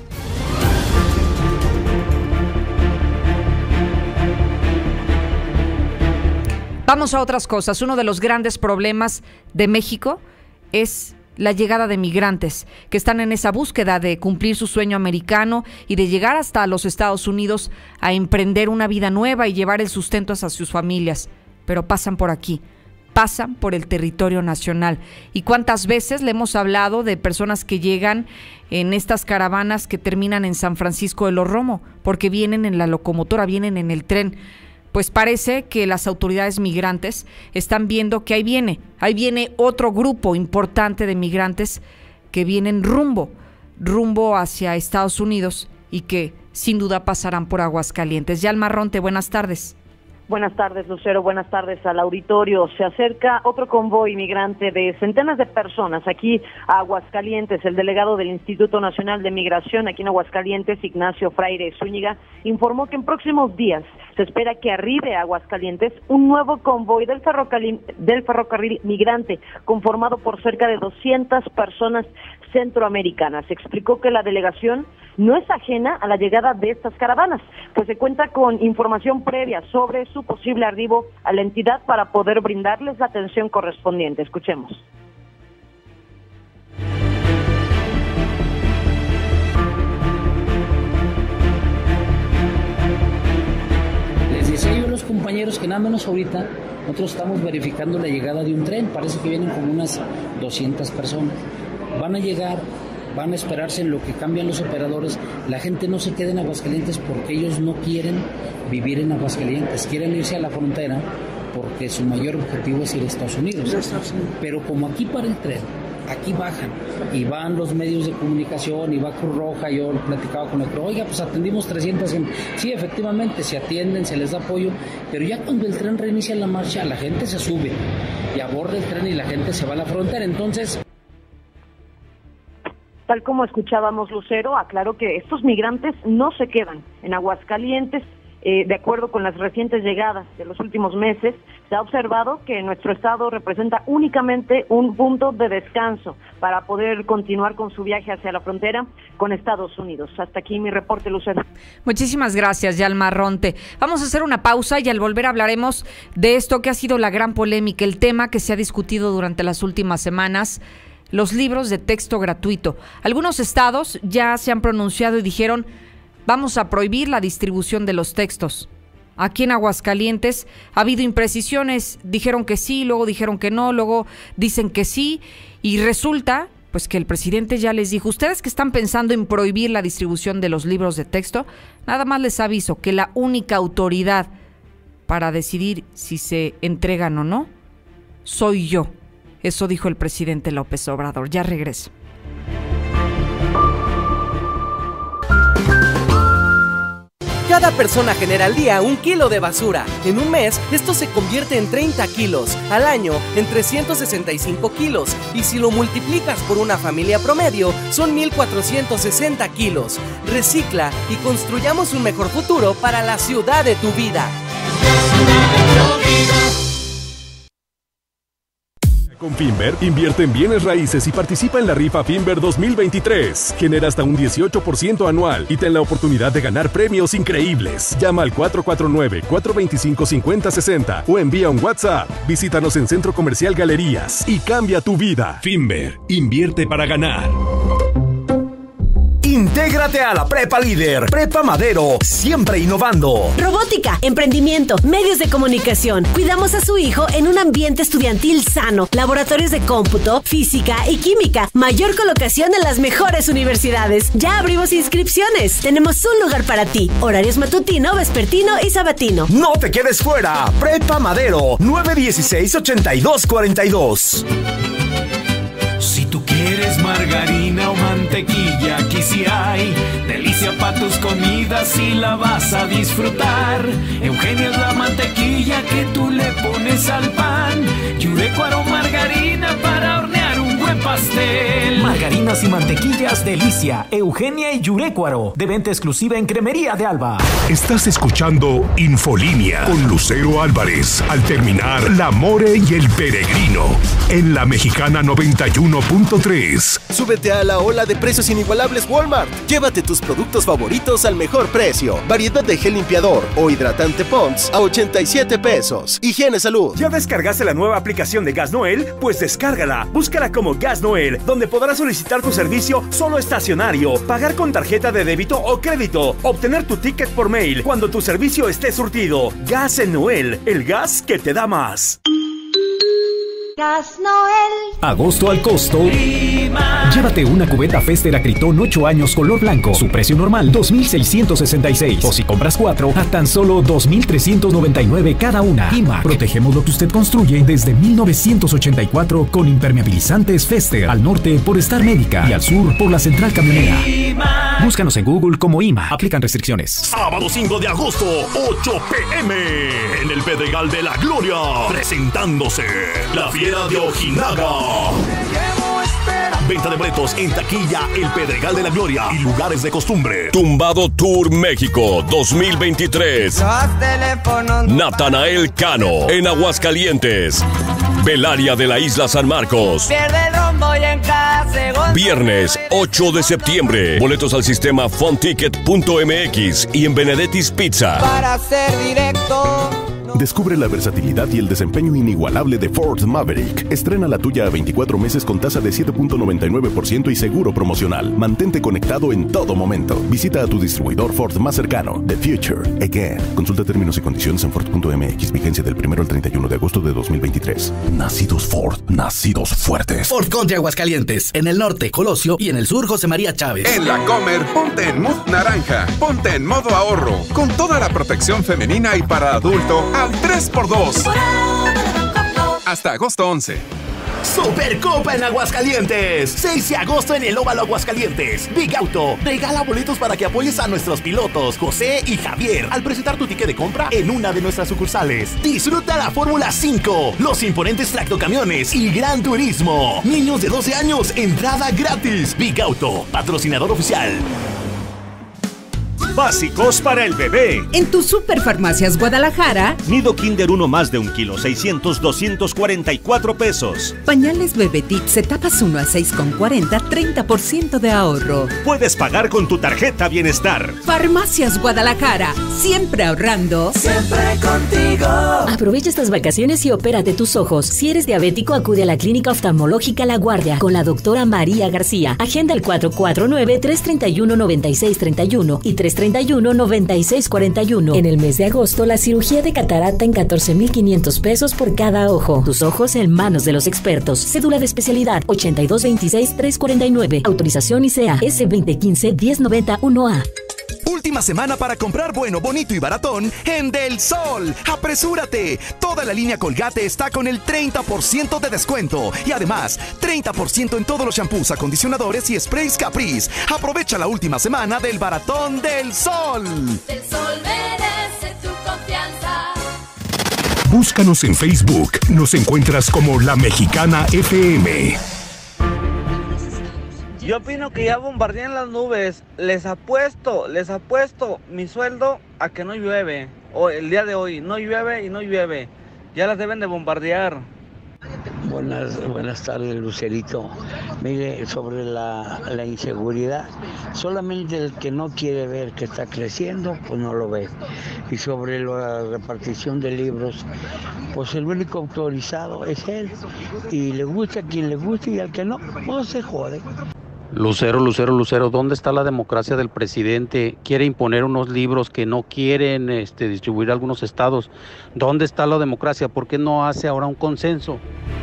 S2: Vamos a otras cosas. Uno de los grandes problemas de México es la llegada de migrantes que están en esa búsqueda de cumplir su sueño americano y de llegar hasta los Estados Unidos a emprender una vida nueva y llevar el sustento hacia sus familias. Pero pasan por aquí. Pasan por el territorio nacional. ¿Y cuántas veces le hemos hablado de personas que llegan en estas caravanas que terminan en San Francisco de los Romo? Porque vienen en la locomotora, vienen en el tren. Pues parece que las autoridades migrantes están viendo que ahí viene otro grupo importante de migrantes que vienen rumbo hacia Estados Unidos y que sin duda pasarán por Aguascalientes. Yalma Ronte, buenas tardes.
S4: Buenas tardes, Lucero. Buenas tardes al auditorio. Se acerca otro convoy migrante de centenas de personas aquí a Aguascalientes. El delegado del Instituto Nacional de Migración aquí en Aguascalientes, Ignacio Fraire Zúñiga, informó que en próximos días se espera que arribe a Aguascalientes un nuevo convoy del ferrocarril migrante, conformado por cerca de 200 personas centroamericanas. Explicó que la delegación no es ajena a la llegada de estas caravanas, pues se cuenta con información previa sobre su posible arribo a la entidad para poder brindarles la atención correspondiente. Escuchemos.
S5: Les decía yo a los compañeros que nada menos ahorita nosotros estamos verificando la llegada de un tren, parece que vienen como unas 200 personas. Van a llegar, van a esperarse en lo que cambian los operadores. La gente no se queda en Aguascalientes porque ellos no quieren vivir en Aguascalientes, quieren irse a la frontera porque su mayor objetivo es ir a Estados Unidos. Pero como aquí para el tren, aquí bajan y van los medios de comunicación y va Cruz Roja, yo platicaba con el oiga, pues atendimos 300 gente. Sí, efectivamente, se atienden, se les da apoyo, pero ya cuando el tren reinicia la marcha, la gente se sube y aborda el tren y la gente se va a la frontera. Entonces,
S4: tal como escuchábamos, Lucero, aclaró que estos migrantes no se quedan en Aguascalientes. De acuerdo con las recientes llegadas de los últimos meses, se ha observado que nuestro estado representa únicamente un punto de descanso para poder continuar con su viaje hacia la frontera con Estados Unidos. Hasta aquí mi reporte, Lucero.
S2: Muchísimas gracias, Yalma Ronte. Vamos a hacer una pausa y al volver hablaremos de esto que ha sido la gran polémica, el tema que se ha discutido durante las últimas semanas, los libros de texto gratuito. Algunos estados ya se han pronunciado y dijeron, vamos a prohibir la distribución de los textos. Aquí en Aguascalientes ha habido imprecisiones, dijeron que sí, luego dijeron que no, luego dicen que sí, y resulta pues que el presidente ya les dijo, ustedes que están pensando en prohibir la distribución de los libros de texto, nada más les aviso que la única autoridad para decidir si se entregan o no, soy yo. Eso dijo el presidente López Obrador. Ya regreso.
S6: Cada persona genera al día 1 kilo de basura. En un mes, esto se convierte en 30 kilos. Al año, en 365 kilos. Y si lo multiplicas por una familia promedio, son 1,460 kilos. Recicla y construyamos un mejor futuro para la ciudad de tu vida.
S7: Con Finver, invierte en bienes raíces y participa en la rifa Finver 2023. Genera hasta un 18% anual y ten la oportunidad de ganar premios increíbles. Llama al 449-425-5060 o envía un WhatsApp. Visítanos en Centro Comercial Galerías y cambia tu vida.
S1: Finver, invierte para ganar.
S28: Intégrate a la Prepa Líder, Prepa Madero, siempre innovando.
S29: Robótica, emprendimiento, medios de comunicación. Cuidamos a su hijo en un ambiente estudiantil sano. Laboratorios de cómputo, física y química. Mayor colocación en las mejores universidades. Ya abrimos inscripciones. Tenemos un lugar para ti. Horarios matutino, vespertino y sabatino.
S28: No te quedes fuera. Prepa Madero, 916-8242.
S21: Si tú quieres margarina o mantequilla, aquí sí hay. Delicia para tus comidas y la vas a disfrutar. Eugenia es la mantequilla que tú le pones al pan. Yurecuaro margarina para hornear un buen pastel.
S22: Margarinas y mantequillas Delicia, Eugenia y Yurecuaro. De venta exclusiva en Cremería de Alba.
S1: Estás escuchando Infolínea con Lucero Álvarez. Al terminar, La More y el Peregrino en La Mexicana 91.3.
S10: Súbete a la ola de precios inigualables Walmart. Llévate tus productos favoritos al mejor precio. Variedad de gel limpiador o hidratante Pond's a 87 pesos. Higiene Salud.
S23: ¿Ya descargaste la nueva aplicación de Gas Noel? Pues descárgala. Búscala como Gas Noel, donde podrás solicitar tu servicio solo estacionario, pagar con tarjeta de débito o crédito, obtener tu ticket por mail cuando tu servicio esté surtido. Gas en Noel, el gas que te da más.
S21: Gas Noel.
S22: Agosto al costo. Llévate una cubeta Fester Acritón 8 años color blanco. Su precio normal 2,666. O si compras 4, a tan solo 2,399 cada una. IMAC. Protegemos lo que usted construye desde 1984 con impermeabilizantes Fester. Al norte por Star Médica y al sur por la Central Camionera. Búscanos en Google como IMAC. Aplican restricciones.
S23: Sábado 5 de agosto, 8 p.m. en el Pedregal de la Gloria. Presentándose la Fiera de Ojinaga. Venta de boletos en taquilla El Pedregal de la Gloria y lugares de costumbre.
S8: Tumbado Tour México 2023. Natanael Cano en Aguascalientes. Belaria de la Isla San Marcos. Viernes 8 de septiembre. Boletos al sistema funticket.mx y en Benedetti's Pizza.
S21: Para ser directo.
S27: Descubre la versatilidad y el desempeño inigualable de Ford Maverick. Estrena la tuya a 24 meses con tasa de 7.99% y seguro promocional. Mantente conectado en todo momento. Visita a tu distribuidor Ford más cercano. The Future Again. Consulta términos y condiciones en Ford.mx. Vigencia del 1 al 31 de agosto de 2023. Nacidos Ford. Nacidos fuertes.
S28: Ford Country Aguascalientes. En el norte, Colosio. Y en el sur, José María Chávez.
S9: En la Comer, ponte en mood naranja. Ponte en modo ahorro. Con toda la protección femenina y para adulto al 3x2. Hasta agosto 11.
S28: Supercopa en Aguascalientes. 6 de agosto en el Óvalo Aguascalientes. Big Auto regala boletos para que apoyes a nuestros pilotos José y Javier al presentar tu ticket de compra en una de nuestras sucursales. Disfruta la Fórmula 5, los imponentes tractocamiones y Gran Turismo. Niños de 12 años, entrada gratis. Big Auto, patrocinador oficial.
S11: básicos para el bebé.
S12: En tu Superfarmacias Guadalajara,
S11: Nido Kinder 1 más de 1 kilo, 244 pesos.
S12: pañales Bebetix etapas 1 a 6,40, 30% de ahorro.
S11: Puedes pagar con tu tarjeta Bienestar.
S12: Farmacias Guadalajara, siempre ahorrando.
S25: Siempre contigo. Aprovecha estas vacaciones y opérate tus ojos. Si eres diabético, acude a la Clínica Oftalmológica La Guardia con la doctora María García. Agenda al 449-331-9631 y 331-9641. En el mes de agosto, la cirugía de catarata en 14,500 pesos por cada ojo. Tus ojos en manos de los expertos. Cédula de especialidad 8226-349. Autorización ICEA S2015-1091A.
S28: Última semana para comprar bueno, bonito y baratón en Del Sol. ¡Apresúrate! Toda la línea Colgate está con el 30% de descuento. Y además, 30% en todos los shampoos, acondicionadores y sprays Caprice. Aprovecha la última semana del baratón Del Sol.
S13: Del Sol merece tu confianza.
S1: Búscanos en Facebook. Nos encuentras como La Mexicana FM.
S14: Yo opino que ya bombardean las nubes. Les apuesto mi sueldo a que no llueve. O el día de hoy, no llueve y no llueve. Ya las deben de bombardear.
S15: Buenas tardes, Lucerito. Mire, sobre la inseguridad, solamente el que no quiere ver que está creciendo, pues no lo ve. Y sobre la repartición de libros, pues el único autorizado es él. Y le gusta a quien le guste y al que no, pues se jode.
S16: Lucero, ¿dónde está la democracia del presidente? Quiere imponer unos libros que no quieren distribuir a algunos estados. ¿Dónde está la democracia? ¿Por qué no hace ahora un consenso?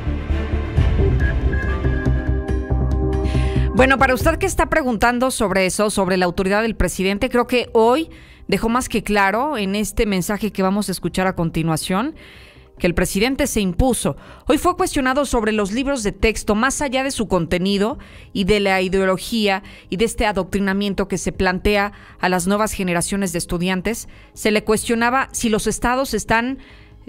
S2: Bueno, para usted que está preguntando sobre eso, sobre la autoridad del presidente, creo que hoy dejó más que claro en este mensaje que vamos a escuchar a continuación, que el presidente se impuso. Hoy fue cuestionado sobre los libros de texto, más allá de su contenido y de la ideología y de este adoctrinamiento que se plantea a las nuevas generaciones de estudiantes. Se le cuestionaba si los estados están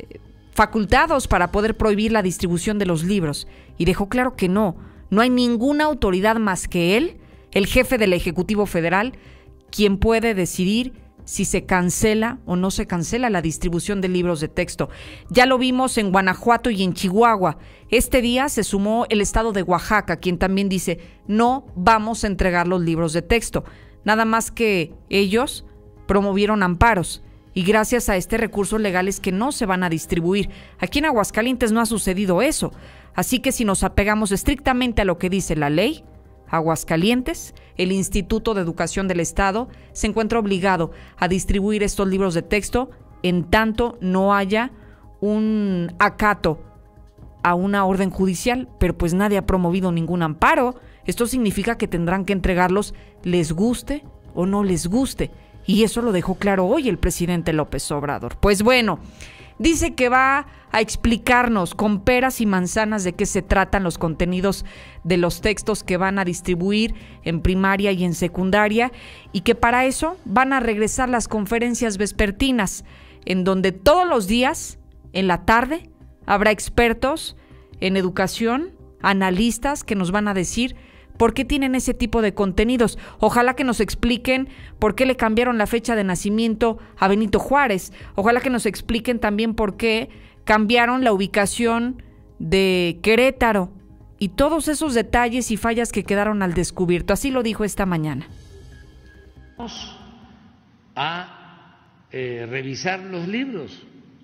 S2: facultados para poder prohibir la distribución de los libros. Y dejó claro que no hay ninguna autoridad más que él, el jefe del Ejecutivo Federal, quien puede decidir si se cancela o no se cancela la distribución de libros de texto. Ya lo vimos en Guanajuato y en Chihuahua. Este día se sumó el estado de Oaxaca, quien también dice, no vamos a entregar los libros de texto. Nada más que ellos promovieron amparos y gracias a este recurso legal es que no se van a distribuir. Aquí en Aguascalientes no ha sucedido eso. Así que si nos apegamos estrictamente a lo que dice la ley, Aguascalientes, el Instituto de Educación del Estado, se encuentra obligado a distribuir estos libros de texto en tanto no haya un acato a una orden judicial, pero pues nadie ha promovido ningún amparo. Esto significa que tendrán que entregarlos les guste o no les guste. Y eso lo dejó claro hoy el presidente López Obrador. Pues bueno, dice que va a explicarnos con peras y manzanas de qué se tratan los contenidos de los textos que van a distribuir en primaria y en secundaria y que para eso van a regresar las conferencias vespertinas, en donde todos los días, en la tarde, habrá expertos en educación, analistas que nos van a decir por qué tienen ese tipo de contenidos. Ojalá que nos expliquen por qué le cambiaron la fecha de nacimiento a Benito Juárez. Ojalá que nos expliquen también por qué cambiaron la ubicación de Querétaro y todos esos detalles y fallas que quedaron al descubierto. Así lo dijo esta mañana.
S17: Vamos a revisar los libros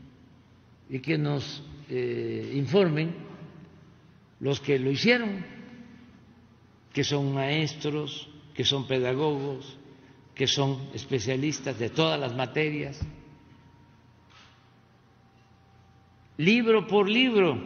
S17: y que nos informen los que lo hicieron, que son maestros, que son pedagogos, que son especialistas de todas las materias, libro por libro.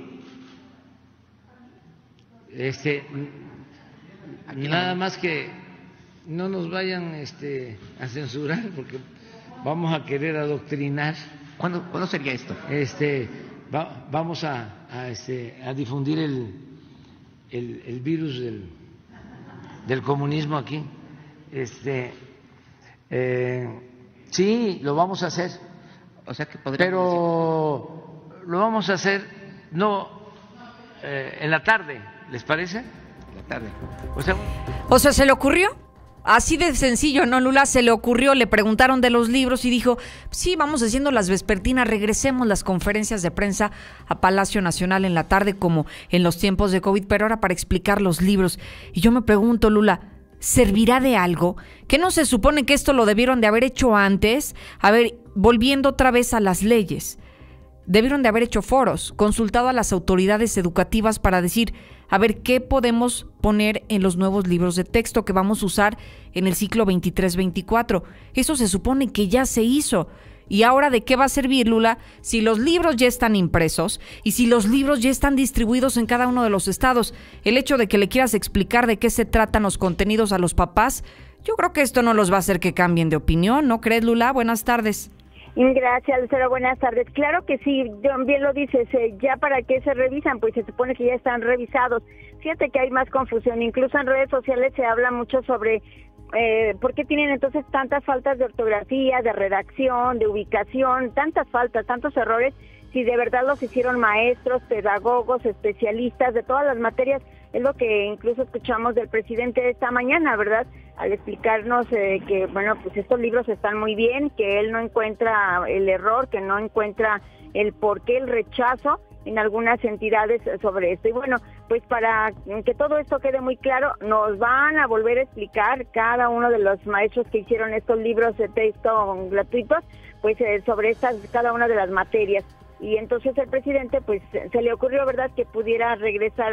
S17: Nada más que no nos vayan a censurar porque vamos a querer adoctrinar.
S18: ¿Cuándo sería esto?
S17: Vamos a difundir el virus del comunismo aquí. Sí, lo vamos a hacer.
S18: O sea que
S17: pero lo vamos a hacer en la tarde, ¿les parece?
S18: La tarde.
S2: O sea, ¿se le ocurrió? Así de sencillo, ¿no, Lula? Se le ocurrió, le preguntaron de los libros y dijo, sí, vamos haciendo las vespertinas, regresemos las conferencias de prensa a Palacio Nacional en la tarde como en los tiempos de COVID, pero ahora para explicar los libros. Y yo me pregunto, Lula, ¿servirá de algo? ¿Que no se supone que esto lo debieron de haber hecho antes? A ver, volviendo otra vez a las leyes. Debieron de haber hecho foros, consultado a las autoridades educativas para decir, a ver, ¿qué podemos poner en los nuevos libros de texto que vamos a usar en el ciclo 23-24? Eso se supone que ya se hizo. ¿Y ahora de qué va a servir, Lula, si los libros ya están impresos y si los libros ya están distribuidos en cada uno de los estados? El hecho de que le quieras explicar de qué se tratan los contenidos a los papás, yo creo que esto no los va a hacer que cambien de opinión, ¿no crees, Lula? Buenas tardes.
S3: Gracias, Lucero, buenas tardes. Claro que sí, bien lo dices, ¿ya para qué se revisan? Pues se supone que ya están revisados. Fíjate que hay más confusión, incluso en redes sociales se habla mucho sobre por qué tienen entonces tantas faltas de ortografía, de redacción, de ubicación, tantas faltas, tantos errores, si de verdad los hicieron maestros, pedagogos, especialistas de todas las materias. Es lo que incluso escuchamos del presidente esta mañana, ¿verdad? Al explicarnos que, bueno, pues estos libros están muy bien, que él no encuentra el error, que no encuentra el porqué, el rechazo en algunas entidades sobre esto. Y bueno, pues para que todo esto quede muy claro, nos van a volver a explicar cada uno de los maestros que hicieron estos libros de texto gratuitos, pues sobre cada una de las materias. Y entonces el presidente, pues, se le ocurrió, ¿verdad?, que pudiera regresar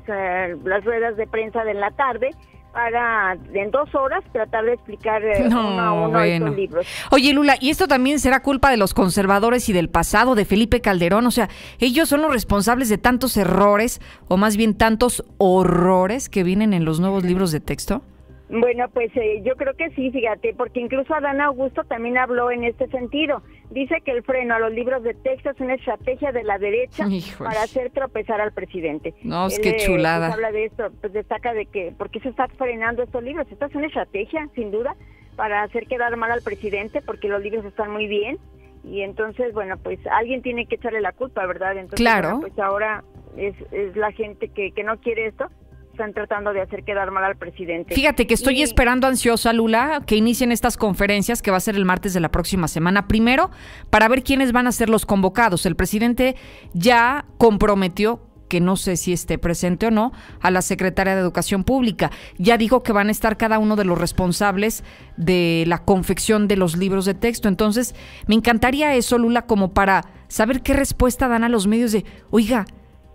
S3: las ruedas de prensa de la tarde para, en 2 horas, tratar de explicar uno a uno estos libros.
S2: Oye, Lula, ¿y esto también será culpa de los conservadores y del pasado, de Felipe Calderón? O sea, ¿ellos son los responsables de tantos errores, o más bien tantos horrores que vienen en los nuevos libros de texto?
S3: Bueno, pues yo creo que sí, fíjate, porque incluso Adán Augusto también habló en este sentido. Dice que el freno a los libros de texto es una estrategia de la derecha para hacer tropezar al presidente.
S2: No, es que chulada.
S3: Pues habla de esto, pues destaca de que, ¿por qué se está frenando estos libros? Esta es una estrategia, sin duda, para hacer quedar mal al presidente, porque los libros están muy bien. Y entonces, bueno, pues alguien tiene que echarle la culpa, ¿verdad? Entonces,
S2: claro.
S3: Bueno, pues ahora es la gente que no quiere esto. Están tratando de hacer quedar mal al presidente.
S2: Fíjate que estoy esperando ansiosa, Lula, que inicien estas conferencias, que va a ser el martes de la próxima semana. Primero, para ver quiénes van a ser los convocados. El presidente ya comprometió, que no sé si esté presente o no, a la secretaria de Educación Pública. Ya dijo que van a estar cada uno de los responsables de la confección de los libros de texto. Entonces, me encantaría eso, Lula, como para saber qué respuesta dan a los medios de, oiga,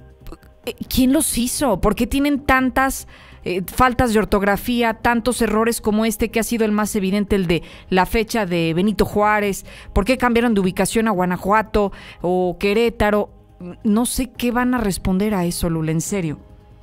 S2: ¿quién los hizo? ¿Por qué tienen tantas faltas de ortografía, tantos errores como este que ha sido el más evidente, el de la fecha de Benito Juárez? ¿Por qué cambiaron de ubicación a Guanajuato o Querétaro? No sé qué van a responder a eso, Lula, en serio.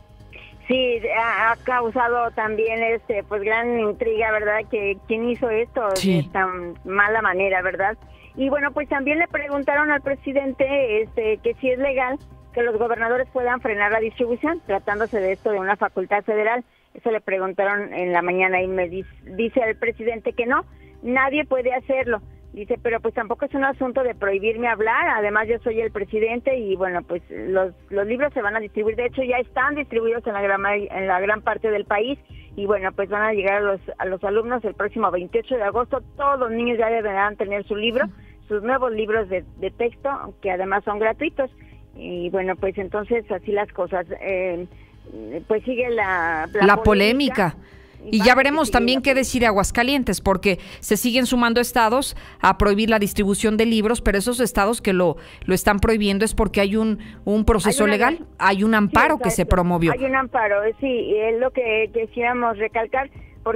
S3: Sí, ha causado también pues gran intriga, ¿verdad? Que quién hizo esto de tan mala manera, ¿verdad? Y bueno, pues también le preguntaron al presidente que si es legal que los gobernadores puedan frenar la distribución, tratándose de esto de una facultad federal. Eso le preguntaron en la mañana y me dice el presidente que no, nadie puede hacerlo. Dice, pero pues tampoco es un asunto de prohibirme hablar, además yo soy el presidente y bueno, pues los libros se van a distribuir, de hecho ya están distribuidos en la gran parte del país y bueno, pues van a llegar a los alumnos el próximo 28 de agosto, todos los niños ya deberán tener su libro, sus nuevos libros de texto, que además son gratuitos. Y bueno, pues entonces así las cosas, pues sigue la
S2: polémica. Y ya veremos también qué decide Aguascalientes, porque se siguen sumando estados a prohibir la distribución de libros, pero esos estados que lo están prohibiendo es porque hay un proceso legal, hay un amparo que se promovió.
S3: Hay un amparo, sí, es lo que quisiéramos recalcar,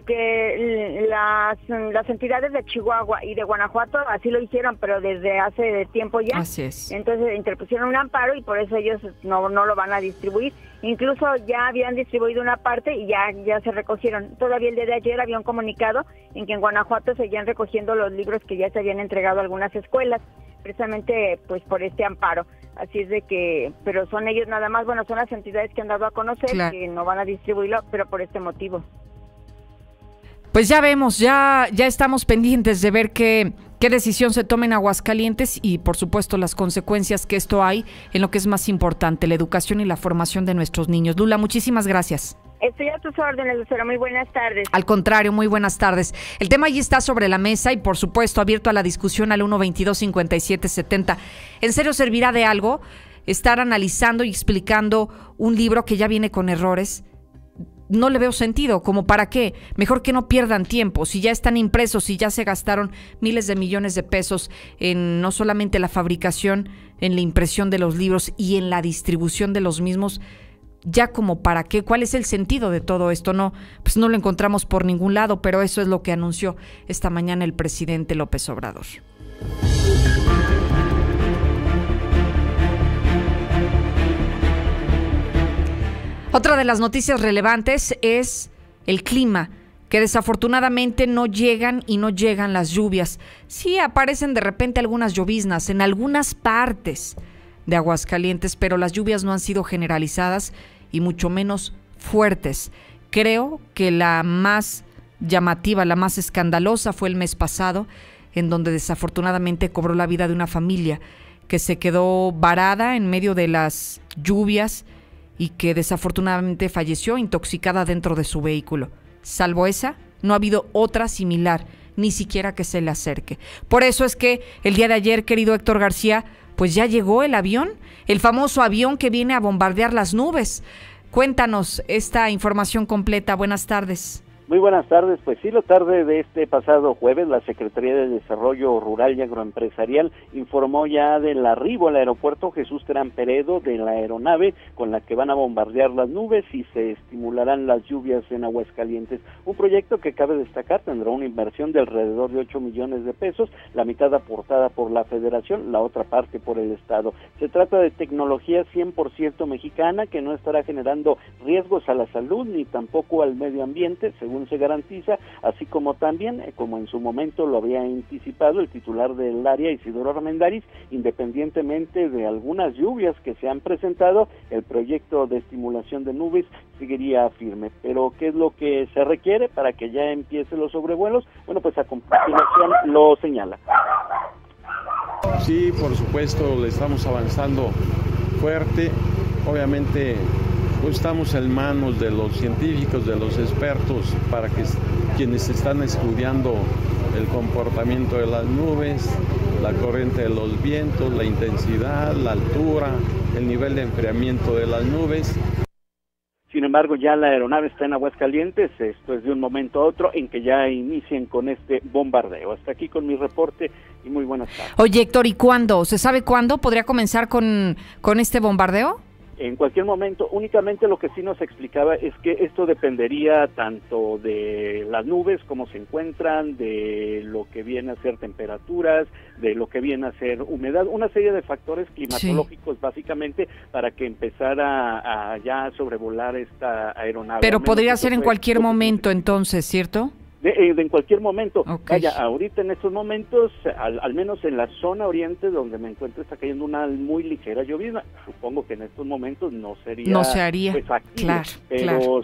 S3: porque las entidades de Chihuahua y de Guanajuato así lo hicieron, pero desde hace tiempo ya.
S2: Así es.
S3: Entonces interpusieron un amparo y por eso ellos no lo van a distribuir. Incluso ya habían distribuido una parte y ya se recogieron. Todavía el día de ayer había un comunicado en que en Guanajuato seguían recogiendo los libros que ya se habían entregado a algunas escuelas, precisamente pues por este amparo. Así es de que, pero son ellos nada más, bueno, son las entidades que han dado a conocer que no van a distribuirlo, pero por este motivo.
S2: Pues ya vemos, ya estamos pendientes de ver qué qué decisión se toma en Aguascalientes y, por supuesto, las consecuencias que esto hay en lo que es más importante, la educación y la formación de nuestros niños. Lula, muchísimas gracias.
S3: Estoy a tus órdenes, Lucero. Muy buenas tardes.
S2: Al contrario, muy buenas tardes. El tema allí está sobre la mesa y, por supuesto, abierto a la discusión al 122-5770. ¿En serio servirá de algo estar analizando y explicando un libro que ya viene con errores? No le veo sentido, ¿como para qué? Mejor que no pierdan tiempo, si ya están impresos, si ya se gastaron miles de millones de pesos en no solamente la fabricación, en la impresión de los libros y en la distribución de los mismos, ya como para qué, ¿cuál es el sentido de todo esto? No, pues no lo encontramos por ningún lado, pero eso es lo que anunció esta mañana el presidente López Obrador. Otra de las noticias relevantes es el clima, que desafortunadamente no llegan las lluvias. Sí aparecen de repente algunas lloviznas en algunas partes de Aguascalientes, pero las lluvias no han sido generalizadas y mucho menos fuertes. Creo que la más llamativa, la más escandalosa fue el mes pasado, en donde desafortunadamente cobró la vida de una familia que se quedó varada en medio de las lluvias y que desafortunadamente falleció intoxicada dentro de su vehículo. Salvo esa, no ha habido otra similar, ni siquiera que se le acerque. Por eso es que el día de ayer, querido Héctor García, pues ya llegó el avión, el famoso avión que viene a bombardear las nubes. Cuéntanos esta información completa. Buenas tardes.
S4: Muy buenas tardes. Pues sí, la tarde de este pasado jueves, la Secretaría de Desarrollo Rural y Agroempresarial informó ya del arribo al aeropuerto Jesús Terán Peredo de la aeronave con la que van a bombardear las nubes y se estimularán las lluvias en Aguascalientes. Un proyecto que cabe destacar tendrá una inversión de alrededor de 8 millones de pesos, la mitad aportada por la Federación, la otra parte por el Estado. Se trata de tecnología 100% mexicana que no estará generando riesgos a la salud ni tampoco al medio ambiente, según se garantiza, así como también, como en su momento lo había anticipado el titular del área, Isidoro Armendáriz, independientemente de algunas lluvias que se han presentado, el proyecto de estimulación de nubes seguiría firme. Pero, ¿qué es lo que se requiere para que ya empiecen los sobrevuelos? Bueno, pues a continuación lo señala.
S5: Sí, por supuesto, le estamos avanzando fuerte, obviamente. Pues estamos en manos de los científicos, de los expertos, para que quienes están estudiando el comportamiento de las nubes, la corriente de los vientos, la intensidad, la altura, el nivel de enfriamiento de las nubes.
S4: Sin embargo, ya la aeronave está en Aguascalientes, esto es de un momento a otro en que ya inicien con este bombardeo. Hasta aquí con mi reporte y muy buenas tardes.
S2: Oye, Héctor, ¿y cuándo? ¿Se sabe cuándo podría comenzar con este bombardeo?
S4: En cualquier momento. Únicamente lo que sí nos explicaba es que esto dependería tanto de las nubes, cómo se encuentran, de lo que viene a ser temperaturas, de lo que viene a ser humedad, una serie de factores climatológicos, sí, básicamente, para que empezara a ya sobrevolar esta aeronave.
S2: Pero podría ser en cualquier momento entonces, ¿cierto?
S4: En cualquier momento.
S2: Okay.
S4: Vaya, ahorita en estos momentos, al menos en la zona oriente donde me encuentro, está cayendo una muy ligera llovizna. Supongo que en estos momentos no sería...
S2: No se haría,
S4: pues, activo,
S2: claro.
S4: Pero
S2: claro,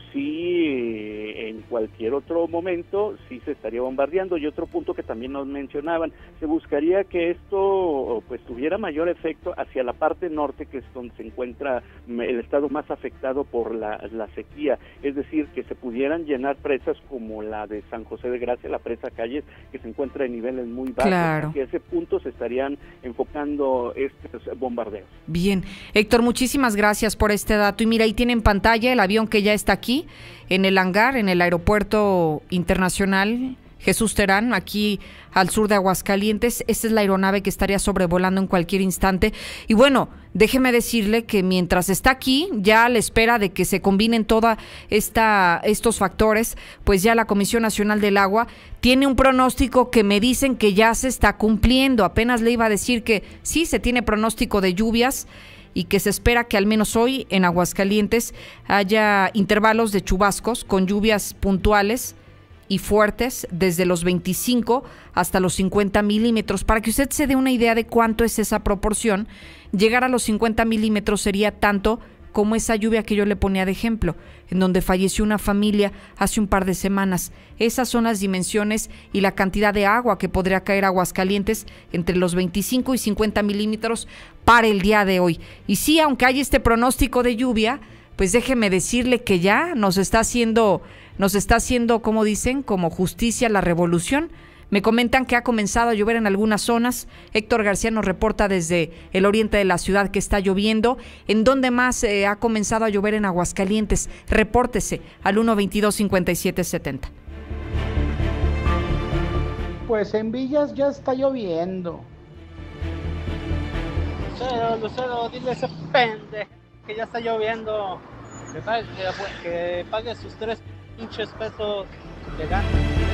S4: sí, en cualquier otro momento, sí se estaría bombardeando. Y otro punto que también nos mencionaban, se buscaría que esto pues tuviera mayor efecto hacia la parte norte, que es donde se encuentra el estado más afectado por la sequía. Es decir, que se pudieran llenar presas como la de San José de Gracia, la presa Calles, que se encuentra en niveles muy bajos,
S2: claro,
S4: que a ese punto se estarían enfocando estos bombardeos.
S2: Bien, Héctor, muchísimas gracias por este dato. Y mira, ahí tienen en pantalla el avión que ya está aquí, en el hangar, en el Aeropuerto Internacional Jesús Terán, aquí al sur de Aguascalientes. Esta es la aeronave que estaría sobrevolando en cualquier instante. Y bueno, déjeme decirle que mientras está aquí, ya a la espera de que se combinen todos estos factores, pues ya la Comisión Nacional del Agua tiene un pronóstico que me dicen que ya se está cumpliendo. Apenas le iba a decir que sí, se tiene pronóstico de lluvias y que se espera que al menos hoy en Aguascalientes haya intervalos de chubascos con lluvias puntuales y fuertes desde los 25 hasta los 50 milímetros. Para que usted se dé una idea de cuánto es esa proporción, llegar a los 50 milímetros sería tanto como esa lluvia que yo le ponía de ejemplo, en donde falleció una familia hace un par de semanas. Esas son las dimensiones y la cantidad de agua que podría caer a Aguascalientes, entre los 25 y 50 milímetros para el día de hoy. Y sí, aunque hay este pronóstico de lluvia, pues déjeme decirle que ya nos está haciendo, como dicen, como justicia la revolución. Me comentan que ha comenzado a llover en algunas zonas. Héctor García nos reporta desde el oriente de la ciudad que está lloviendo. ¿En dónde más ha comenzado a llover en Aguascalientes? Repórtese al 122-5770.
S6: Pues en Villas ya está lloviendo. Lucero, dile a ese pendejo que ya está lloviendo. Que pague sus 3 pinches pesos de gasto.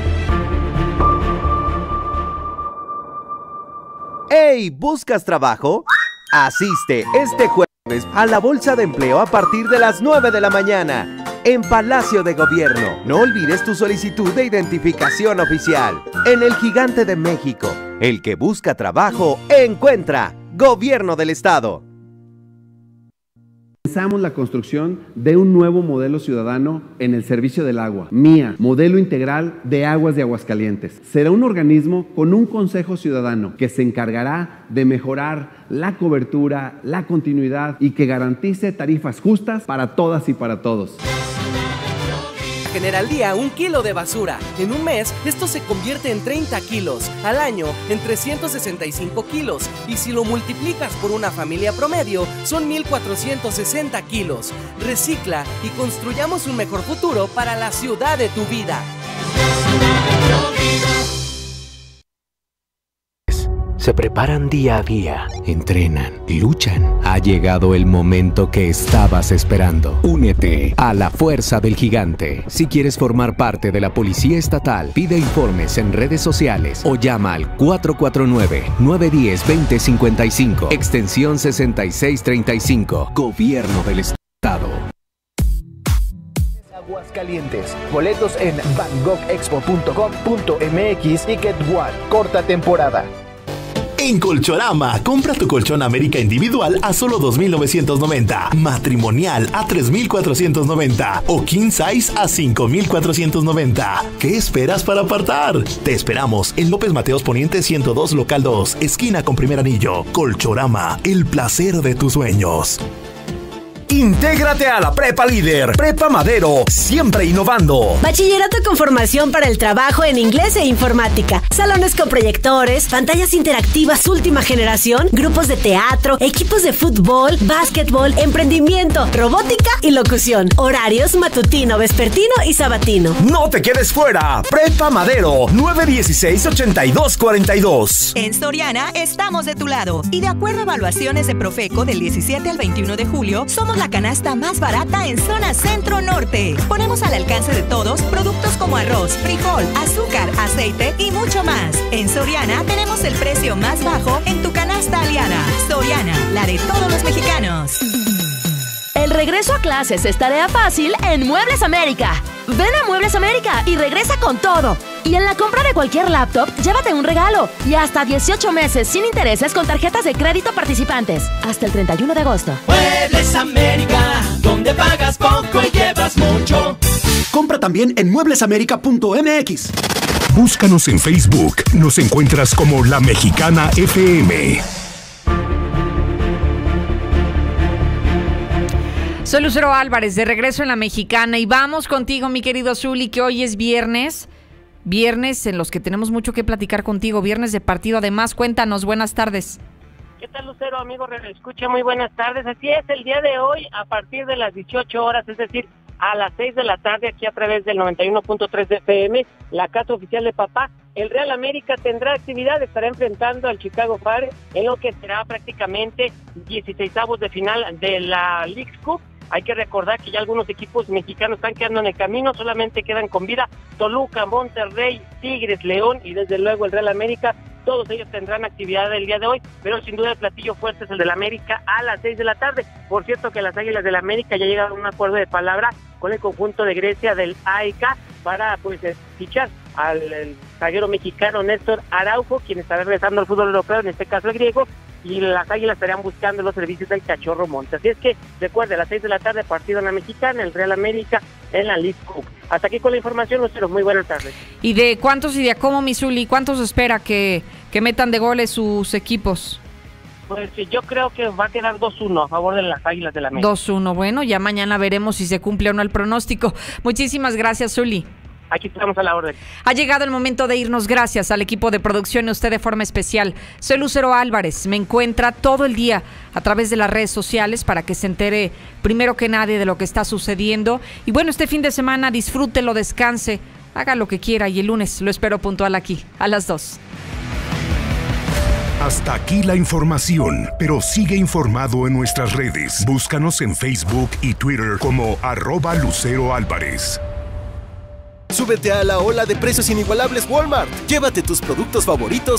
S7: ¡Hey! ¿Buscas trabajo? Asiste este jueves a la Bolsa de Empleo a partir de las 9 de la mañana en Palacio de Gobierno. No olvides tu solicitud de identificación oficial. En el Gigante de México, el que busca trabajo, encuentra. Gobierno del Estado.
S10: Comenzamos la construcción de un nuevo modelo ciudadano en el servicio del agua. MIA, Modelo Integral de Aguas de Aguascalientes. Será un organismo con un consejo ciudadano que se encargará de mejorar la cobertura, la continuidad y que garantice tarifas justas para todas y para todos.
S19: Genera al día 1 kilo de basura. En un mes, esto se convierte en 30 kilos. Al año, en 365 kilos. Y si lo multiplicas por una familia promedio, son 1,460 kilos. Recicla y construyamos un mejor futuro para la ciudad de tu vida.
S20: Se preparan día a día, entrenan, luchan. Ha llegado el momento que estabas esperando. Únete a la Fuerza del Gigante. Si quieres formar parte de la Policía Estatal, pide informes en redes sociales o llama al 449-910-2055, extensión 6635, Gobierno del Estado.
S28: Aguascalientes. Boletos en bangkokexpo.com.mx y Get One. Corta temporada. En Colchorama, compra tu colchón América individual a solo $2,990, matrimonial a $3,490 o king size a $5,490. ¿Qué esperas para apartar? Te esperamos en López Mateos Poniente 102, local 2, esquina con primer anillo. Colchorama, el placer de tus sueños.
S23: Intégrate a la Prepa Líder, Prepa Madero, siempre innovando.
S22: Bachillerato con formación para el trabajo en inglés e informática. Salones con proyectores, pantallas interactivas última generación, grupos de teatro, equipos de fútbol, básquetbol, emprendimiento, robótica y locución. Horarios matutino, vespertino y sabatino.
S23: No te quedes fuera. Prepa Madero, 916-8242.
S24: En Soriana estamos de tu lado. Y de acuerdo a evaluaciones de Profeco del 17 al 21 de julio, somos la canasta más barata en zona centro-norte. Ponemos al alcance de todos productos como arroz, frijol, azúcar, aceite y mucho más. En Soriana tenemos el precio más bajo en tu canasta aliada. Soriana, la de todos los mexicanos.
S25: El regreso a clases es tarea fácil en Muebles América. Ven a Muebles América y regresa con todo. Y en la compra de cualquier laptop, llévate un regalo. Y hasta 18 meses sin intereses con tarjetas de crédito participantes. Hasta el 31 de agosto.
S21: Muebles América, donde pagas poco y llevas mucho.
S28: Compra también en mueblesamerica.mx.
S1: Búscanos en Facebook. Nos encuentras como La Mexicana FM.
S2: Soy Lucero Álvarez, de regreso en La Mexicana, y vamos contigo, mi querido Zuli, que hoy es viernes en los que tenemos mucho que platicar contigo, viernes de partido. Además, cuéntanos, buenas tardes.
S26: ¿Qué tal, Lucero, amigo? Escucha, muy buenas tardes. Así es, el día de hoy, a partir de las 18 horas, es decir, a las 6 de la tarde, aquí a través del 91.3 de FM, la casa oficial de papá, el Real América tendrá actividad, estará enfrentando al Chicago Fire en lo que será prácticamente 16avos de final de la Leagues Cup. Hay que recordar que ya algunos equipos mexicanos están quedando en el camino, solamente quedan con vida Toluca, Monterrey, Tigres, León y desde luego el Real América. Todos ellos tendrán actividad el día de hoy, pero sin duda el platillo fuerte es el del América a las 6 de la tarde. Por cierto que las Águilas del América ya llegaron a un acuerdo de palabra con el conjunto de Grecia del AEK para fichar al zaguero mexicano Néstor Araujo, quien estará regresando al fútbol europeo, en este caso el griego, y las Águilas estarían buscando los servicios del Cachorro Montes. Así es que recuerde, a las 6 de la tarde, partido en la Mexicana, el Real América en la League Cup. Hasta aquí con la información, Lucero, muy buenas tardes.
S2: ¿Y de cuántos y de cómo, Misuli? ¿Cuántos espera que metan de goles sus equipos?
S26: Pues yo creo que va a quedar 2-1 a favor de las Águilas de la América.
S2: 2-1, bueno, ya mañana veremos si se cumple o no el pronóstico. Muchísimas gracias, Zuli.
S26: Aquí estamos a la orden.
S2: Ha llegado el momento de irnos. Gracias al equipo de producción y a usted de forma especial. Soy Lucero Álvarez. Me encuentra todo el día a través de las redes sociales para que se entere primero que nadie de lo que está sucediendo. Y bueno, este fin de semana disfrútelo, descanse, haga lo que quiera y el lunes lo espero puntual aquí a las 2.
S1: Hasta aquí la información, pero sigue informado en nuestras redes. Búscanos en Facebook y Twitter como @LuceroAlvarez.
S8: Súbete a la ola de precios inigualables Walmart. Llévate tus productos favoritos